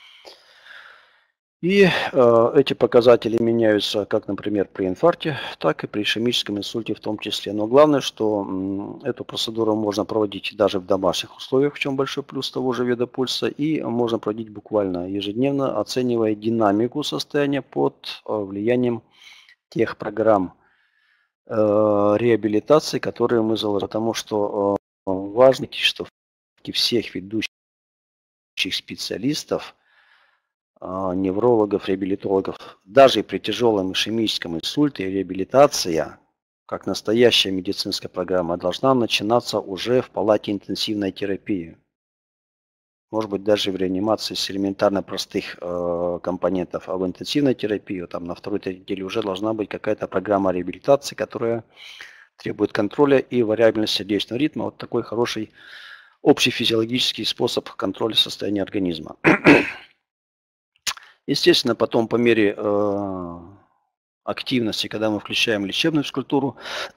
И эти показатели меняются как, например, при инфаркте, так и при ишемическом инсульте в том числе. Но главное, что эту процедуру можно проводить даже в домашних условиях, в чем большой плюс того же Ведопульса, и можно проводить буквально ежедневно, оценивая динамику состояния под влиянием тех программ реабилитации, которые мы заложили. Потому что важно, что всех ведущих специалистов, неврологов, реабилитологов, даже при тяжелом ишемическом инсульте реабилитация, как настоящая медицинская программа, должна начинаться уже в палате интенсивной терапии. Может быть, даже в реанимации с элементарно простых компонентов. А в интенсивной терапии, там на второй-третьей неделе уже должна быть какая-то программа реабилитации, которая требует контроля и вариабельности сердечного ритма. Вот такой хороший общий физиологический способ контроля состояния организма. Естественно, потом по мере активности, когда мы включаем лечебную физкультуру,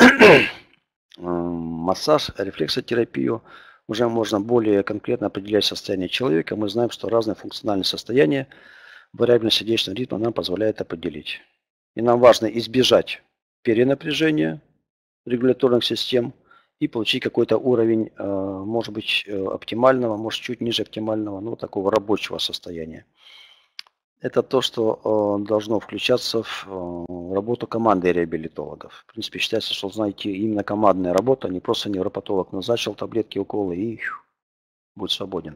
массаж, рефлексотерапию, уже можно более конкретно определять состояние человека. Мы знаем, что разные функциональные состояния вариабельность сердечного ритма нам позволяет определить. И нам важно избежать перенапряжения регуляторных систем и получить какой-то уровень, может быть, оптимального, может, чуть ниже оптимального, но такого рабочего состояния. Это то, что должно включаться в работу команды реабилитологов. В принципе, считается, что должна идти именно командная работа, а не просто невропатолог назначил таблетки, уколы и будет свободен.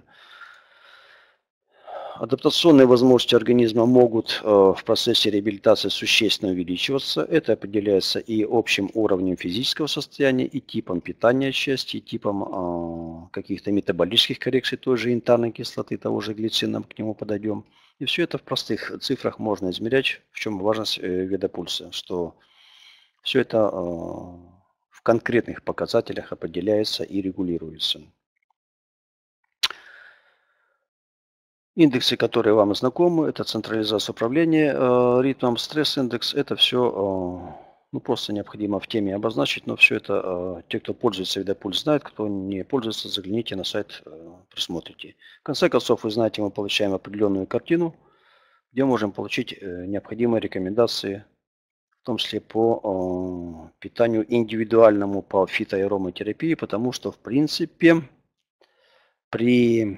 Адаптационные возможности организма могут в процессе реабилитации существенно увеличиваться. Это определяется и общим уровнем физического состояния, и типом питания отчасти, и типом каких-то метаболических коррекций той же янтарной кислоты, того же глицина, к нему подойдем. И все это в простых цифрах можно измерять, в чем важность Ведопульса, что все это в конкретных показателях определяется и регулируется. Индексы, которые вам знакомы, это централизация управления ритмом, стресс-индекс, это все Ну, просто необходимо в теме обозначить, но все это те, кто пользуется Видопульс, знают, кто не пользуется, загляните на сайт, просмотрите. В конце концов, вы знаете, мы получаем определенную картину, где можем получить необходимые рекомендации, в том числе по питанию индивидуальному по фитоароматерапии, потому что, в принципе, при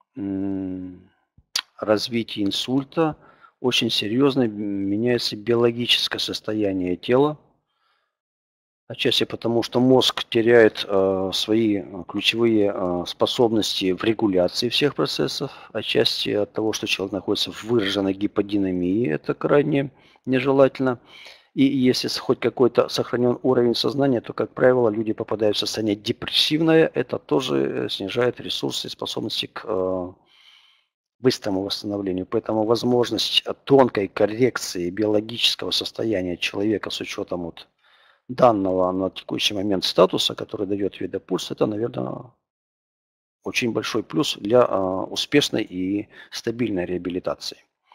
развитии инсульта очень серьезно меняется биологическое состояние тела. Отчасти потому, что мозг теряет свои ключевые способности в регуляции всех процессов. Отчасти от того, что человек находится в выраженной гиподинамии, это крайне нежелательно. И если хоть какой-то сохранен уровень сознания, то, как правило, люди попадают в состояние депрессивное. Это тоже снижает ресурсы и способности к быстрому восстановлению. Поэтому возможность тонкой коррекции биологического состояния человека с учетом вот данного на текущий момент статуса, который дает Видопульс, это, наверное, очень большой плюс для успешной и стабильной реабилитации.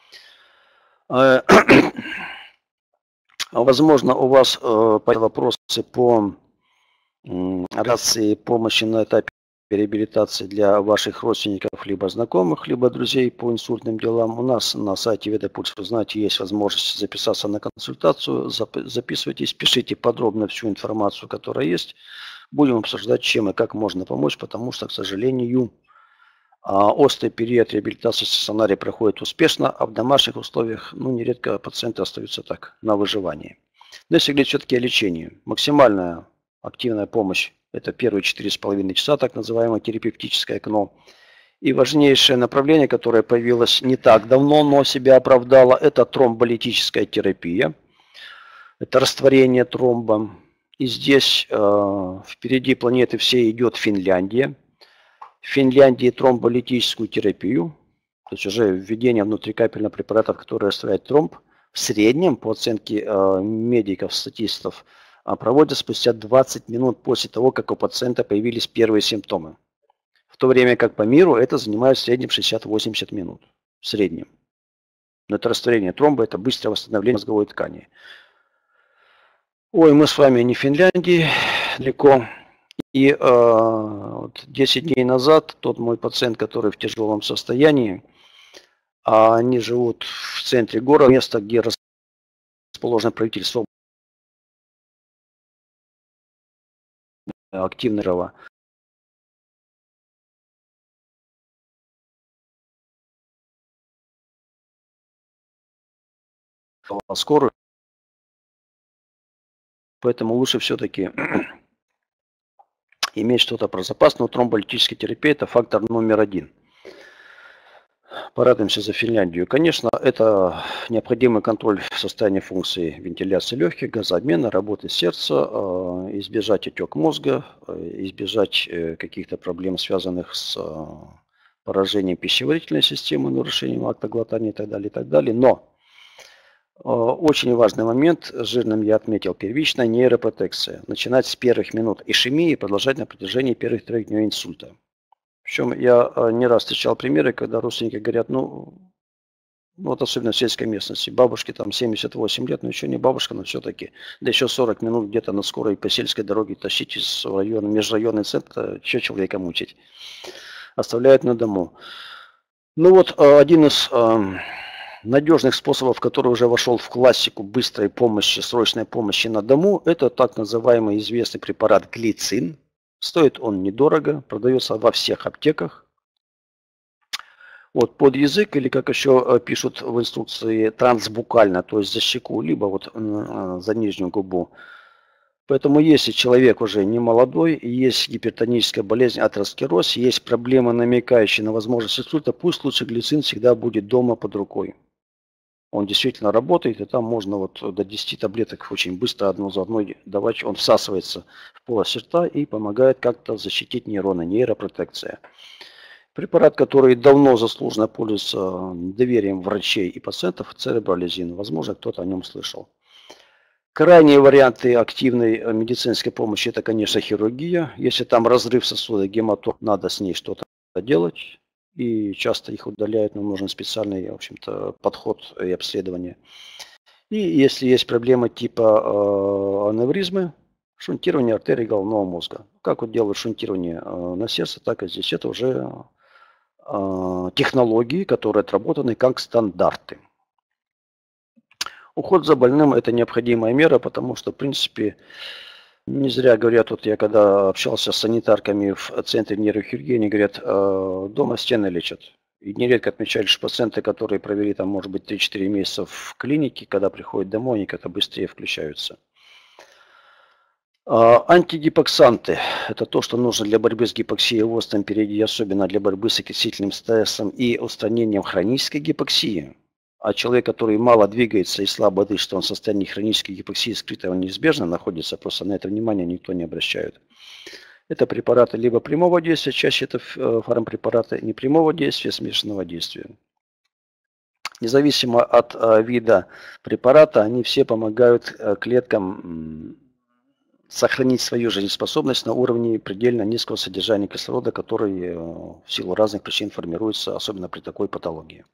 Возможно, у вас вопросы по рации помощи на этапе реабилитации для ваших родственников, либо знакомых, либо друзей по инсультным делам. У нас на сайте Видопульс, вы знаете, есть возможность записаться на консультацию. Записывайтесь, пишите подробно всю информацию, которая есть. Будем обсуждать, чем и как можно помочь, потому что, к сожалению, острый период реабилитации в стационаре проходит успешно, а в домашних условиях, нередко пациенты остаются так, на выживании. Но если говорить все-таки о лечении, максимальная активная помощь – это первые 4,5 часа, так называемое терапевтическое окно. И важнейшее направление, которое появилось не так давно, но себя оправдало, это тромболитическая терапия. Это растворение тромба. И здесь впереди планеты всей идет Финляндия. В Финляндии тромболитическую терапию, то есть уже введение внутрикапельных препаратов, которые растворяют тромб, в среднем, по оценке медиков, статистов, проводят спустя 20 минут после того, как у пациента появились первые симптомы. В то время как по миру это занимает в среднем 60-80 минут. В среднем. Но это растворение тромба, это быстрое восстановление мозговой ткани. Ой, мы с вами не в Финляндии, далеко. И 10 дней назад тот мой пациент, который в тяжелом состоянии, они живут в центре города, место, где расположено правительство активного. Скорую. Поэтому лучше все-таки иметь что-то про запас, но тромболитическая терапия – это фактор номер 1. Порадуемся за Финляндию. Конечно, это необходимый контроль состояния функции вентиляции легких, газообмена, работы сердца, избежать отек мозга, избежать каких-то проблем, связанных с поражением пищеварительной системы, нарушением акта глотания и так далее, и так далее. Но очень важный момент, жирным я отметил, первичная нейропротекция. Начинать с первых минут ишемии и продолжать на протяжении первых 3 дней инсульта. Причем я не раз встречал примеры, когда родственники говорят, вот особенно в сельской местности, бабушке там 78 лет, но еще не бабушка, но все-таки, да еще 40 минут где-то на скорой по сельской дороге тащить из района, межрайонный центр, еще человека мучить. Оставляют на дому. Один из надежных способов, который уже вошел в классику быстрой помощи, срочной помощи на дому, это так называемый известный препарат глицин. Стоит он недорого, продается во всех аптеках. Под язык, или как еще пишут в инструкции, трансбукально, то есть за щеку, либо за нижнюю губу. Поэтому если человек уже не молодой, есть гипертоническая болезнь, атеросклероз, есть проблемы, намекающие на возможность инсульта, пусть лучше глицин всегда будет дома под рукой. Он действительно работает, и там можно до 10 таблеток очень быстро одну за одной давать. Он всасывается в полость рта и помогает как-то защитить нейроны, нейропротекция. Препарат, который давно заслуженно пользуется доверием врачей и пациентов, церебролизин. Возможно, кто-то о нем слышал. Крайние варианты активной медицинской помощи – это, конечно, хирургия. Если там разрыв сосуда, гематом, надо с ней что-то делать. И часто их удаляют, но нужен специальный, в общем-то, подход и обследование. И если есть проблемы типа аневризмы, шунтирование артерий головного мозга. Как вот делают шунтирование на сердце, так и здесь. Это уже технологии, которые отработаны как стандарты. Уход за больным – это необходимая мера, потому что, в принципе, не зря говорят, вот я когда общался с санитарками в центре нейрохирургии, они говорят, дома стены лечат. И нередко отмечали, что пациенты, которые провели там, может быть, 3-4 месяца в клинике, когда приходят домой, они как-то быстрее включаются. Антигипоксанты – это то, что нужно для борьбы с гипоксией в остром периоде, особенно для борьбы с окислительным стрессом и устранением хронической гипоксии. А человек, который мало двигается и слабо дышит, он в состоянии хронической гипоксии скрытого неизбежно находится, просто на это внимание никто не обращает. Это препараты либо прямого действия, чаще это фармпрепараты непрямого действия, смешанного действия. Независимо от вида препарата, они все помогают клеткам сохранить свою жизнеспособность на уровне предельно низкого содержания кислорода, который в силу разных причин формируется, особенно при такой патологии.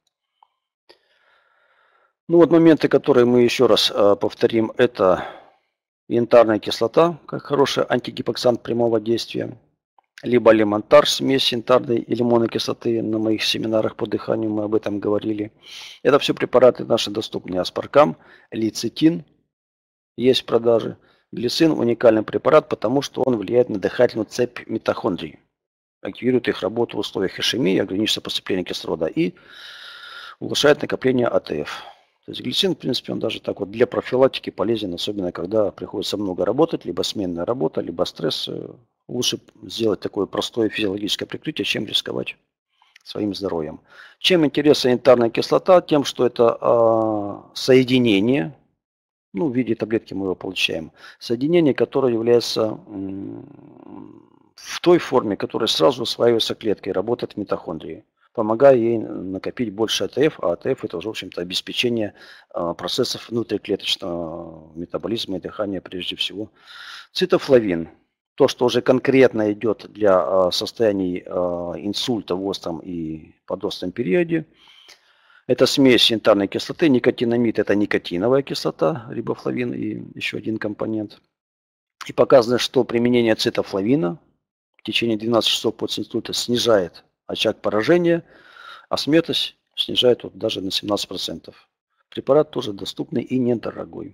Ну вот моменты, которые мы еще раз повторим, это янтарная кислота, как хороший антигипоксант прямого действия, либо лимонтар, смесь янтарной и лимонной кислоты, на моих семинарах по дыханию мы об этом говорили. Это все препараты наши доступные, аспаркам, лецитин есть в продаже. Глицин – уникальный препарат, потому что он влияет на дыхательную цепь митохондрий, активирует их работу в условиях ишемии, ограничивает поступление кислорода и улучшает накопление АТФ. То есть глицин, в принципе, он даже так вот для профилактики полезен, особенно когда приходится много работать, либо сменная работа, либо стресс. Лучше сделать такое простое физиологическое прикрытие, чем рисковать своим здоровьем. Чем интересна янтарная кислота? Тем, что это соединение, ну, в виде таблетки мы его получаем, соединение, которое является в той форме, которая сразу усваивается клеткой, работает в митохондрии, помогая ей накопить больше АТФ, а АТФ это уже, в общем-то, обеспечение процессов внутриклеточного метаболизма и дыхания прежде всего. Цитофлавин, то, что уже конкретно идет для состояний инсульта в остром и подостром периоде. Это смесь янтарной кислоты, никотинамид – это никотиновая кислота, рибофлавин и еще один компонент. И показано, что применение цитофлавина в течение 12 часов после инсульта снижает очаг поражения, а смертность снижает вот даже на 17%. Препарат тоже доступный и недорогой.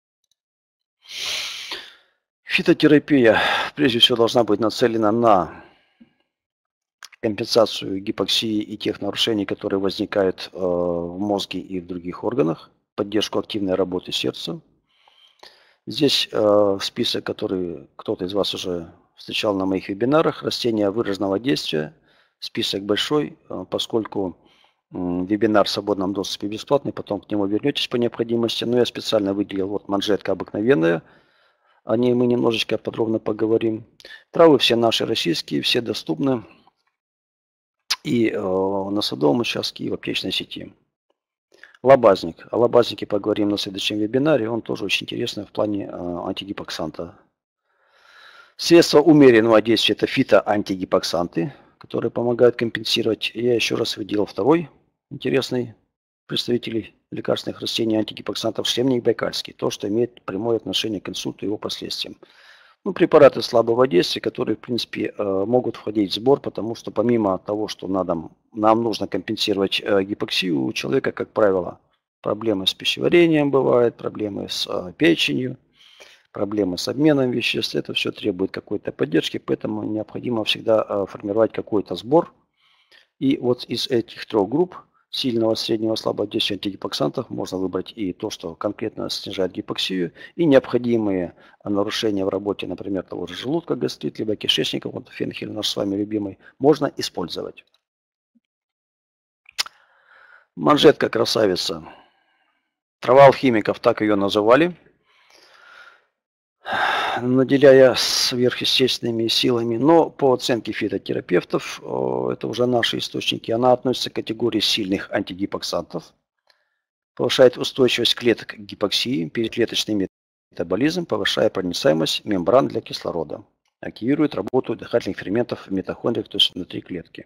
Фитотерапия прежде всего должна быть нацелена на компенсацию гипоксии и тех нарушений, которые возникают в мозге и в других органах, поддержку активной работы сердца. Здесь список, который кто-то из вас уже встречал на моих вебинарах, растения выраженного действия. Список большой, поскольку вебинар в свободном доступе бесплатный, потом к нему вернетесь по необходимости. Но я специально выделил вот манжетка обыкновенная, о ней мы немножечко подробно поговорим. Травы все наши российские, все доступны. И на садовом участке, и в аптечной сети. Лобазник. О лобазнике поговорим на следующем вебинаре. Он тоже очень интересный в плане антигипоксанта. Средства умеренного действия – это фитоантигипоксанты, которые помогают компенсировать. Я еще раз выделил второй интересный представитель лекарственных растений антигипоксантов – шлемник байкальский. То, что имеет прямое отношение к инсульту и его последствиям. Ну, препараты слабого действия, которые, в принципе, могут входить в сбор, потому что помимо того, что нам нужно компенсировать гипоксию, у человека, как правило, проблемы с пищеварением бывают, проблемы с печенью, проблемы с обменом веществ. Это все требует какой-то поддержки, поэтому необходимо всегда формировать какой-то сбор. И вот из этих трех групп сильного, среднего, слабого действия антигипоксантов можно выбрать и то, что конкретно снижает гипоксию, и необходимые нарушения в работе, например, того же желудка, гастрит, либо кишечника, вот фенхель наш с вами любимый, можно использовать. Манжетка красавица. Трава алхимиков, так ее называли, наделяя сверхъестественными силами, но по оценке фитотерапевтов, это уже наши источники, она относится к категории сильных антигипоксантов, повышает устойчивость клеток к гипоксии, переклеточный метаболизм, повышая проницаемость мембран для кислорода, активирует работу дыхательных ферментов в митохондриях, то есть внутри клетки.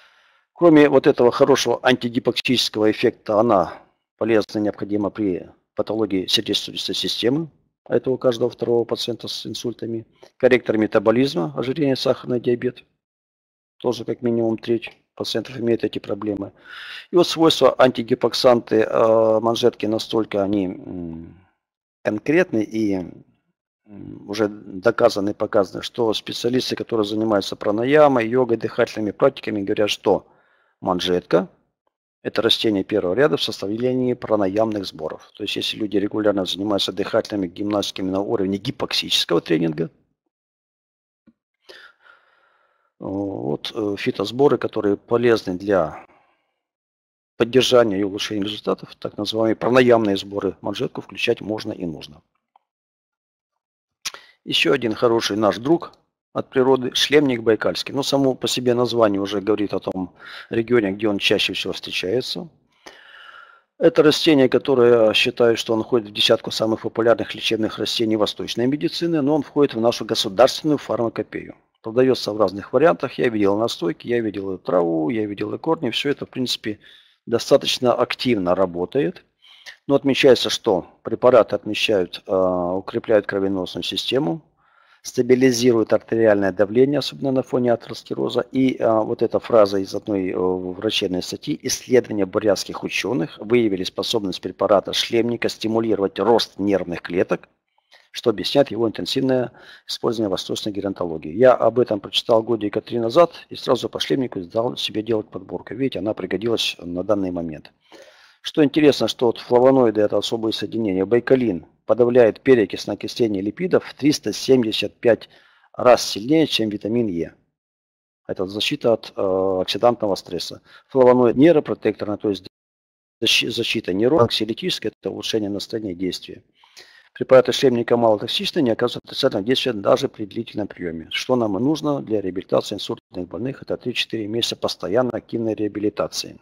Кроме вот этого хорошего антигипоксического эффекта, она полезна и необходима при патологии сердечно-сосудистой системы, а это у каждого второго пациента с инсультами, корректор метаболизма, ожирение, сахарный диабет, тоже как минимум треть пациентов имеют эти проблемы. И вот свойства антигипоксанты манжетки настолько они конкретны и уже доказаны и показаны, что специалисты, которые занимаются пранаямой, йогой, дыхательными практиками, говорят, что манжетка – это растение первого ряда в составлении пранаямных сборов. То есть, если люди регулярно занимаются дыхательными гимнастиками на уровне гипоксического тренинга, вот фитосборы, которые полезны для поддержания и улучшения результатов, так называемые пранаямные сборы, манжетку включать можно и нужно. Еще один хороший наш друг от природы – шлемник байкальский. Но само по себе название уже говорит о том регионе, где он чаще всего встречается. Это растение, которое считаю, что он входит в десятку самых популярных лечебных растений восточной медицины, но он входит в нашу государственную фармакопею. Продается в разных вариантах. Я видел настойки, я видел и траву, я видел и корни. Все это, в принципе, достаточно активно работает. Но отмечается, что препараты укрепляют кровеносную систему, стабилизируют артериальное давление, особенно на фоне атеросклероза. И вот эта фраза из одной врачебной статьи: исследования бурятских ученых выявили способность препарата шлемника стимулировать рост нервных клеток, что объясняет его интенсивное использование в восточной геронтологии. Я об этом прочитал годика 3 назад и сразу по шлемнику дал себе делать подборку. Видите, она пригодилась на данный момент. Что интересно, что вот флавоноиды – это особые соединения. Байкалин подавляет перекись окисления липидов в 375 раз сильнее, чем витамин Е. Это защита от оксидантного стресса. Флавоноид нейропротекторный, то есть защита нейронов, анксиолитическая – это улучшение настроения и действия. Препараты шлемника малотоксичны, не оказывают отрицательного действия даже при длительном приеме. Что нам и нужно для реабилитации инсультных больных – это 3-4 месяца постоянно активной реабилитации.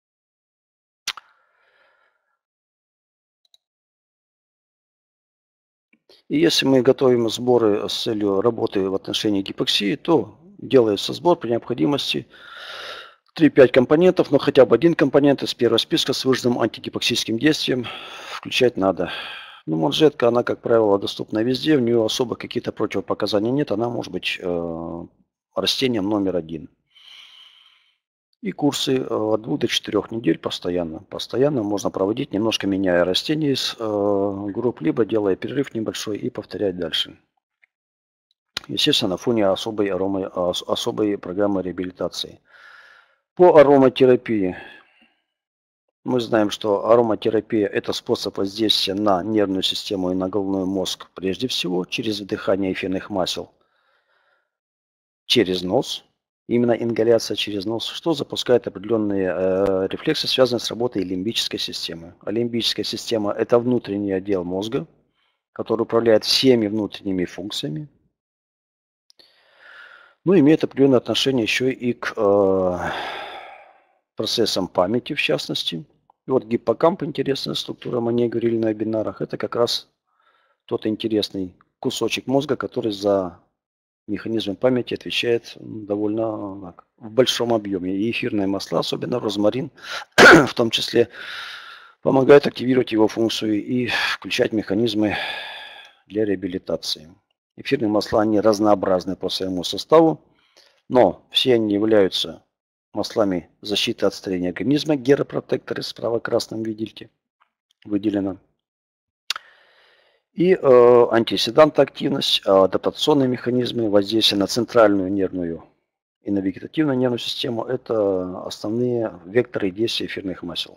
И если мы готовим сборы с целью работы в отношении гипоксии, то делается сбор при необходимости 3-5 компонентов, но хотя бы один компонент из первого списка с выраженным антигипоксическим действием включать надо. Ну, манжетка, она, как правило, доступна везде, у нее особо какие-то противопоказаний нет, она может быть растением номер 1. И курсы от 2 до 4 недель постоянно. Постоянно можно проводить, немножко меняя растения из групп, либо делая перерыв небольшой и повторять дальше. Естественно, на фоне особой программы реабилитации. По ароматерапии. Мы знаем, что ароматерапия – это способ воздействия на нервную систему и на головной мозг прежде всего через вдыхание эфирных масел через нос. Именно ингаляция через нос, что запускает определенные рефлексы, связанные с работой лимбической системы. А лимбическая система – это внутренний отдел мозга, который управляет всеми внутренними функциями. Ну, имеет определенное отношение еще и к процессам памяти, в частности. И вот гиппокамп, интересная структура, мы не говорили на вебинарах, это как раз тот интересный кусочек мозга, который за механизм памяти отвечает довольно в большом объеме. И эфирные масла, особенно розмарин, в том числе, помогают активировать его функцию и включать механизмы для реабилитации. Эфирные масла, они разнообразны по своему составу, но все они являются маслами защиты от старения организма, геропротекторы, справа красным видите, выделено. И антиоксидантная-активность, адаптационные механизмы, воздействие на центральную нервную и на вегетативную нервную систему – это основные векторы действия эфирных масел.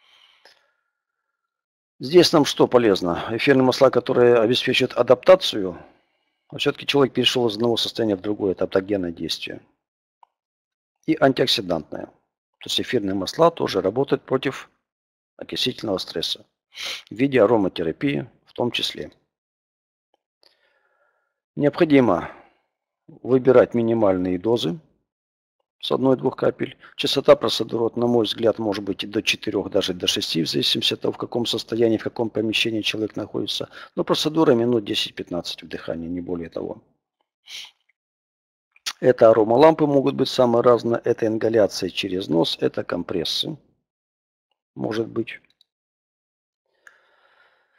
Здесь нам что полезно? Эфирные масла, которые обеспечивают адаптацию, а все-таки человек перешел из одного состояния в другое, это адаптогенное действие. И антиоксидантное. То есть эфирные масла тоже работают против окислительного стресса в виде ароматерапии в том числе. Необходимо выбирать минимальные дозы с 1-2 капель. Частота процедур, на мой взгляд, может быть и до 4, даже до 6, в зависимости от того, в каком состоянии, в каком помещении человек находится. Но процедура минут 10-15 вдыхания, не более того. Это аромалампы могут быть самые разные. Это ингаляции через нос, это компрессы. Может быть.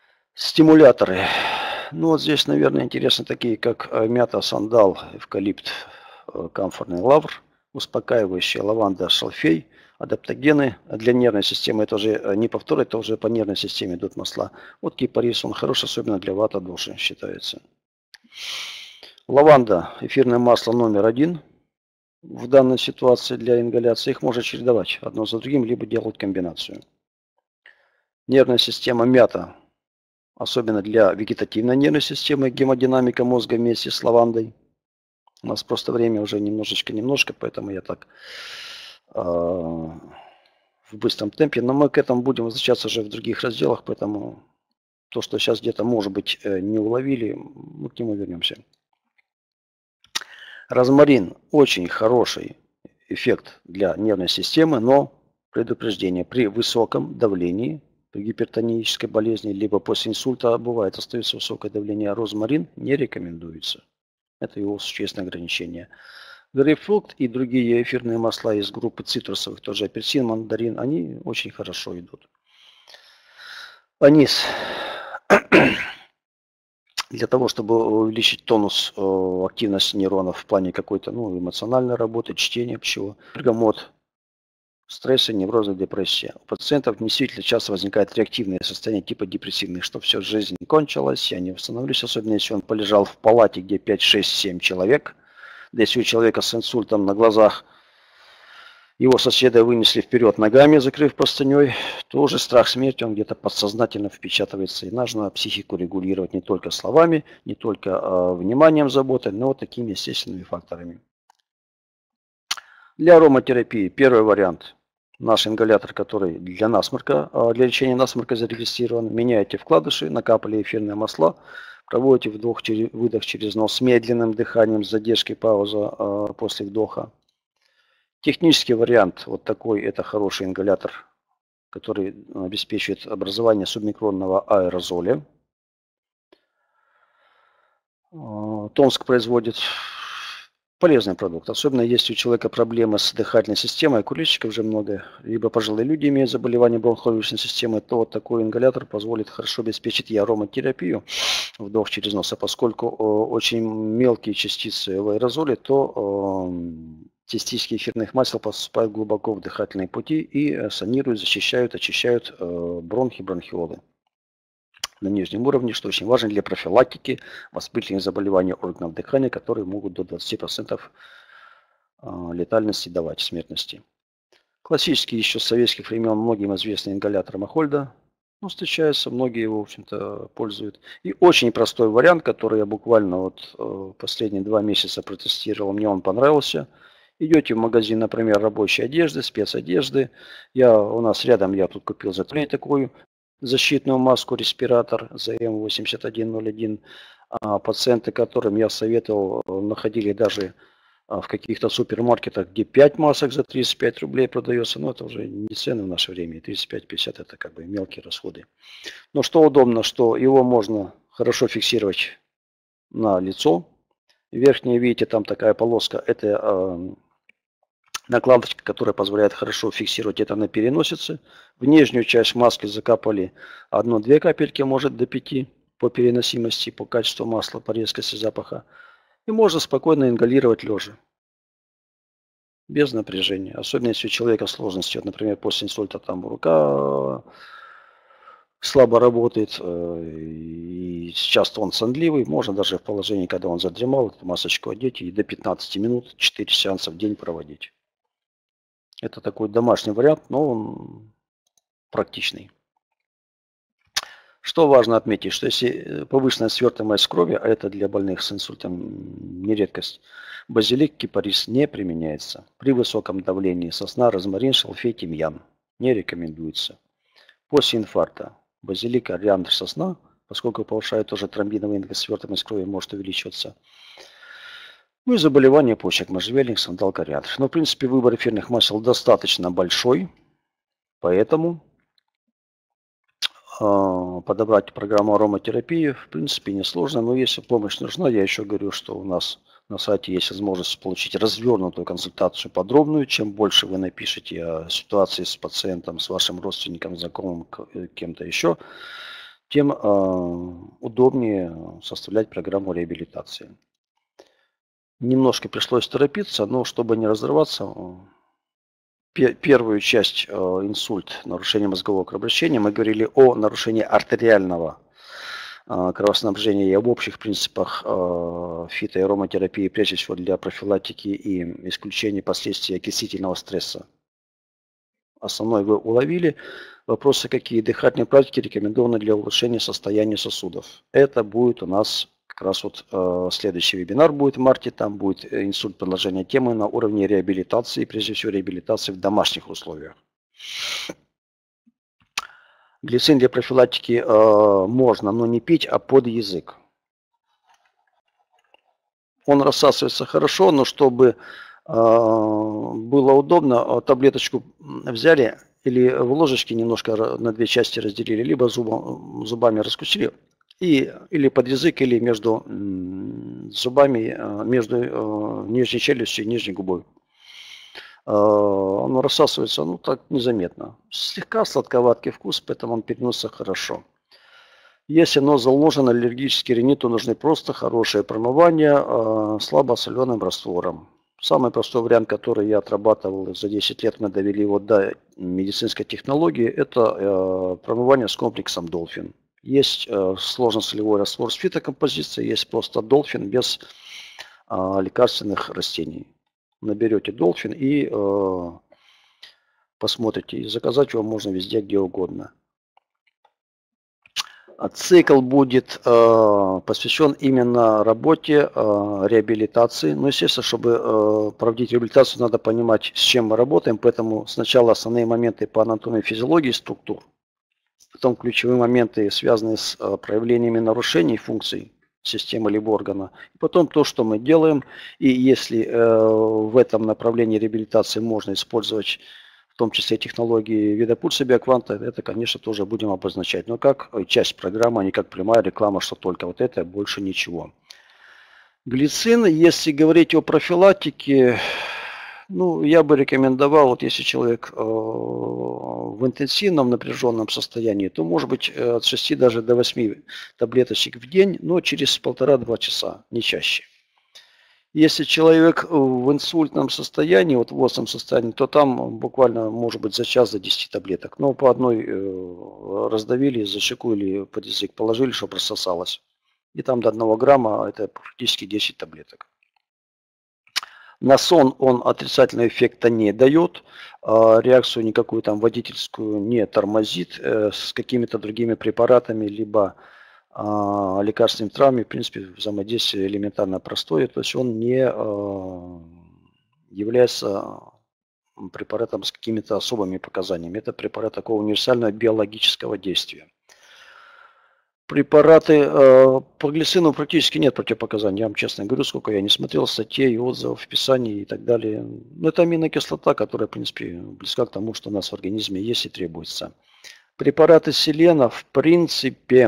Стимуляторы. Ну вот здесь, наверное, интересны такие, как мята, сандал, эвкалипт, камфорный лавр, успокаивающие лаванда, шалфей, адаптогены. Для нервной системы это уже не повтор, это уже по нервной системе идут масла. Вот кипарис, он хорош, особенно для вата души считается. Лаванда, эфирное масло номер 1 в данной ситуации для ингаляции. Их можно чередовать одно за другим, либо делать комбинацию. Нервная система мята, особенно для вегетативной нервной системы, гемодинамика мозга вместе с лавандой. У нас просто время уже немножко, поэтому я так в быстром темпе. Но мы к этому будем возвращаться уже в других разделах, поэтому то, что сейчас где-то, может быть, не уловили, мы к нему вернемся. Розмарин очень хороший эффект для нервной системы, но предупреждение: при высоком давлении, при гипертонической болезни, либо после инсульта бывает остается высокое давление, розмарин не рекомендуется. Это его существенное ограничение. Грейпфрут и другие эфирные масла из группы цитрусовых, тоже апельсин, мандарин, они очень хорошо идут. Анис. Для того, чтобы увеличить тонус, активность нейронов в плане какой-то эмоциональной работы, чтения, чего. Бергамот. Стрессы, неврозы, депрессия. У пациентов действительно часто возникает реактивное состояние типа депрессивных, что все, жизнь кончилась, я не восстановлюсь, особенно если он полежал в палате, где 5, 6, 7 человек. Да если у человека с инсультом на глазах его соседа вынесли вперед ногами, закрыв простыней, то уже страх смерти, он где-то подсознательно впечатывается. И нужно психику регулировать не только словами, не только вниманием, заботой, но вот такими естественными факторами. Для ароматерапии первый вариант. Наш ингалятор, который для насморка, для лечения насморка зарегистрирован. Меняете вкладыши, накапали эфирные масла, проводите вдох-выдох через нос с медленным дыханием, с задержкой, пауза после вдоха. Технический вариант вот такой, это хороший ингалятор, который обеспечивает образование субмикронного аэрозоля. Томск производит полезный продукт, особенно если у человека проблемы с дыхательной системой, курильщиков уже много, либо пожилые люди имеют заболевание бронхолегочной системы, то вот такой ингалятор позволит хорошо обеспечить и ароматерапию, вдох через нос, а поскольку очень мелкие частицы в аэрозоле, то частички эфирных масел поступают глубоко в дыхательные пути и санируют, защищают, очищают бронхи, бронхиолы на нижнем уровне, что очень важно для профилактики воспалительных заболеваний органов дыхания, которые могут до 20% летальности давать, смертности. Классический еще с советских времен многим известный ингалятор Махольда. Встречается, многие его, в общем-то, пользуют. И очень простой вариант, который я буквально последние 2 месяца протестировал, мне он понравился. Идете в магазин, например, рабочей одежды, спецодежды. У нас рядом, я тут купил за такую защитную маску, респиратор ЗМ-8101. Пациенты, которым я советовал, находили даже в каких-то супермаркетах, где 5 масок за 35 рублей продается. Но это уже не цены в наше время. 35-50 это как бы мелкие расходы. Но что удобно, что его можно хорошо фиксировать на лицо. Верхняя, видите, там такая полоска, это накладочка, которая позволяет хорошо фиксировать это на переносице. В нижнюю часть маски закапали 1-2 капельки, может до 5 по переносимости, по качеству масла, по резкости запаха. И можно спокойно ингалировать лежа, без напряжения. Особенно если у человека сложности, например, после инсульта там рука слабо работает, и часто он сонливый, можно даже в положении, когда он задремал, эту масочку одеть и до 15 минут 4 сеанса в день проводить. Это такой домашний вариант, но он практичный. Что важно отметить, что если повышенная свертываемость крови, а это для больных с инсультом не редкость, базилик, кипарис не применяется. При высоком давлении сосна, розмарин, шалфей, тимьян не рекомендуется. После инфаркта базилик, кориандр, сосна, поскольку повышает тоже тромбиновый индекс, свертываемость крови может увеличиваться. И заболевания почек, можжевельник, сандал, кориандр. Но в принципе выбор эфирных масел достаточно большой, поэтому подобрать программу ароматерапии в принципе несложно. Но если помощь нужна, я еще говорю, что у нас на сайте есть возможность получить развернутую консультацию подробную. Чем больше вы напишете о ситуации с пациентом, с вашим родственником, знакомым, кем-то еще, тем удобнее составлять программу реабилитации. Немножко пришлось торопиться, но чтобы не разрываться, первую часть инсульт, нарушение мозгового кровообращения, мы говорили о нарушении артериального кровоснабжения и об общих принципах фито- и ароматерапии, прежде всего для профилактики и исключения последствий окислительного стресса. Основной вы уловили. Вопросы какие? Дыхательные практики рекомендованы для улучшения состояния сосудов. Это будет у нас как раз вот следующий вебинар будет в марте. Там будет инсульт, продолжение темы на уровне реабилитации, прежде всего реабилитации в домашних условиях. Глицин для профилактики можно, но не пить, а под язык. Он рассасывается хорошо, но чтобы было удобно, таблеточку взяли или в ложечке немножко на две части разделили, либо зубами раскусили, или под язык, или между зубами, между нижней челюстью и нижней губой. Оно рассасывается, ну так незаметно. Слегка сладковатый вкус, поэтому он переносится хорошо. Если оно заложено аллергический ринит, то нужны просто хорошее промывание слабосоленым раствором. Самый простой вариант, который я отрабатывал за 10 лет, мы довели его до медицинской технологии, это промывание с комплексом Dolphin. Есть сложно-солевой раствор с фитокомпозицией, есть просто Dolphin без лекарственных растений. Наберете Dolphin и посмотрите. И заказать его можно везде, где угодно. Цикл будет посвящен именно работе реабилитации. Ну, естественно, чтобы проводить реабилитацию, надо понимать, с чем мы работаем. Поэтому сначала основные моменты по анатомии, физиологии, структур. Потом ключевые моменты, связанные с проявлениями нарушений функций системы либо органа. И потом то, что мы делаем. И если в этом направлении реабилитации можно использовать в том числе технологии вида пульса биокванта, это, конечно, тоже будем обозначать. Но как часть программы, а не как прямая реклама, что только вот это, больше ничего. Глицин, если говорить о профилактике, ну, я бы рекомендовал, вот если человек в интенсивном напряженном состоянии, то может быть от 6 даже до 8 таблеточек в день, но через 1,5-2 часа, не чаще. Если человек в инсультном состоянии, вот в остром состоянии, то там буквально может быть за час, за 10 таблеток. Но по одной раздавили, за щеку или под язык положили, чтобы рассосалось. И там до 1 грамма это практически 10 таблеток. На сон он отрицательного эффекта не дает, реакцию никакую там водительскую не тормозит, с какими-то другими препаратами, либо лекарственными травмами, в принципе, взаимодействие элементарно простое, то есть он не является препаратом с какими-то особыми показаниями. Это препарат такого универсального биологического действия. Препараты по глицину практически нет противопоказаний. Я вам честно говорю, сколько я не смотрел статей, отзывов, описаний и так далее. Но это аминокислота, которая, в принципе, близка к тому, что у нас в организме есть и требуется. Препараты селена, в принципе,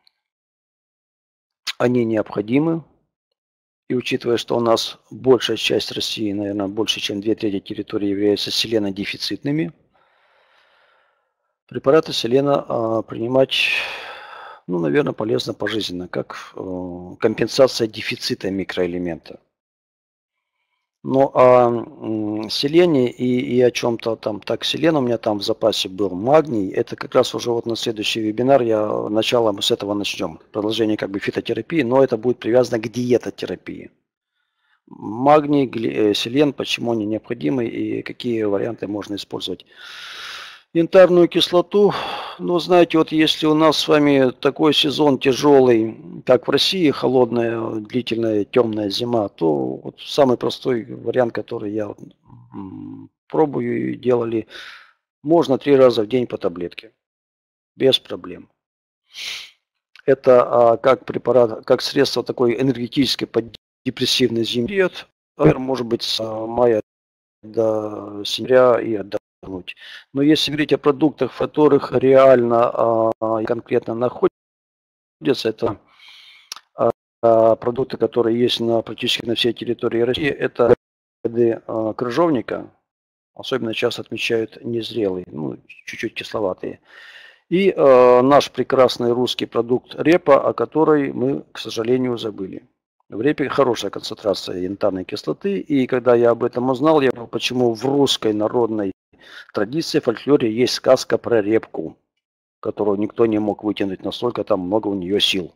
они необходимы. И учитывая, что у нас большая часть России, наверное, больше, чем 2/3 территории являются селенодефицитными, препараты селена принимать, ну, наверное, полезно пожизненно, как компенсация дефицита микроэлемента. Ну, о селене и о чем-то там, так, селен у меня там в запасе был, магний, это как раз уже вот на следующий вебинар, начало мы с этого начнем, продолжение как бы фитотерапии, но это будет привязано к диетотерапии. Магний, селен, почему они необходимы и какие варианты можно использовать. Янтарную кислоту, ну, знаете, вот если у нас с вами такой сезон тяжелый, как в России, холодная, длительная, темная зима, то вот самый простой вариант, который я пробую и делали, можно 3 раза в день по таблетке, без проблем. Это как препарат, как средство такой энергетической депрессивной зимы, может быть, с мая до сентября и отдохнуть. Но если говорить о продуктах, в которых реально и конкретно находятся, это продукты, которые есть практически на всей территории России, это ягоды крыжовника, особенно часто отмечают незрелые, ну, чуть-чуть кисловатые. И наш прекрасный русский продукт репа, о которой мы, к сожалению, забыли. В репе хорошая концентрация янтарной кислоты, и когда я об этом узнал, я понял, почему в русской народной традиции, в фольклоре есть сказка про репку, которую никто не мог вытянуть, настолько там много у нее сил.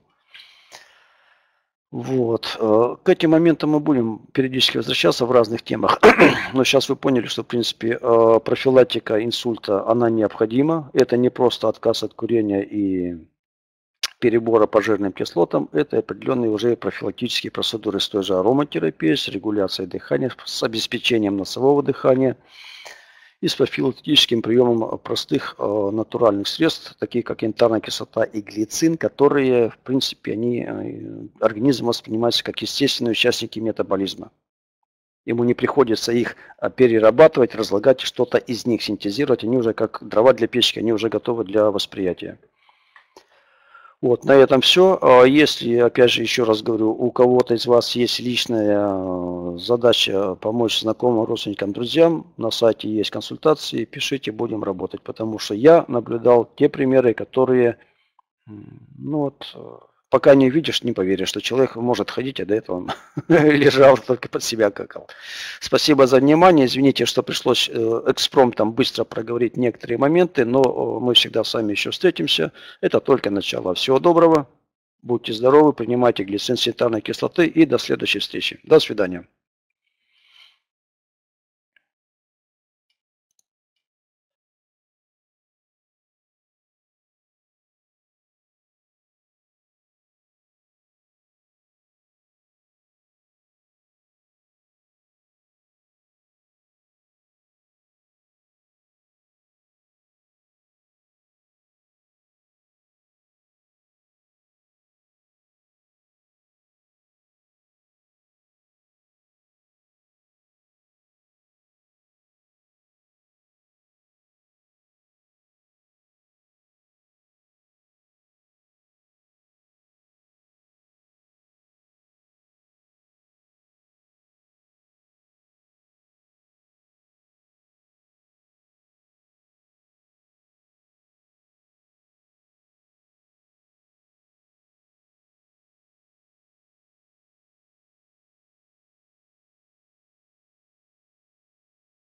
Вот. К этим моментам мы будем периодически возвращаться в разных темах. Но сейчас вы поняли, что, в принципе, профилактика инсульта, она необходима. Это не просто отказ от курения и перебора по жирным кислотам. Это определенные уже профилактические процедуры с той же ароматерапией, с регуляцией дыхания, с обеспечением носового дыхания и с профилактическим приемом простых натуральных средств, такие как янтарная кислота и глицин, которые, в принципе, организм воспринимается как естественные участники метаболизма. Ему не приходится их перерабатывать, разлагать, что-то из них синтезировать. Они уже как дрова для печки, они уже готовы для восприятия. Вот, на этом все. Если, опять же, еще раз говорю, у кого-то из вас есть личная задача помочь знакомым, родственникам, друзьям, на сайте есть консультации, пишите, будем работать. Потому что я наблюдал те примеры, которые, пока не увидишь, не поверишь, что человек может ходить, а до этого он лежал, только под себя какал. Спасибо за внимание. Извините, что пришлось экспромтом быстро проговорить некоторые моменты, но мы всегда с вами еще встретимся. Это только начало. Всего доброго. Будьте здоровы, принимайте глицин с янтарной кислоты и до следующей встречи. До свидания.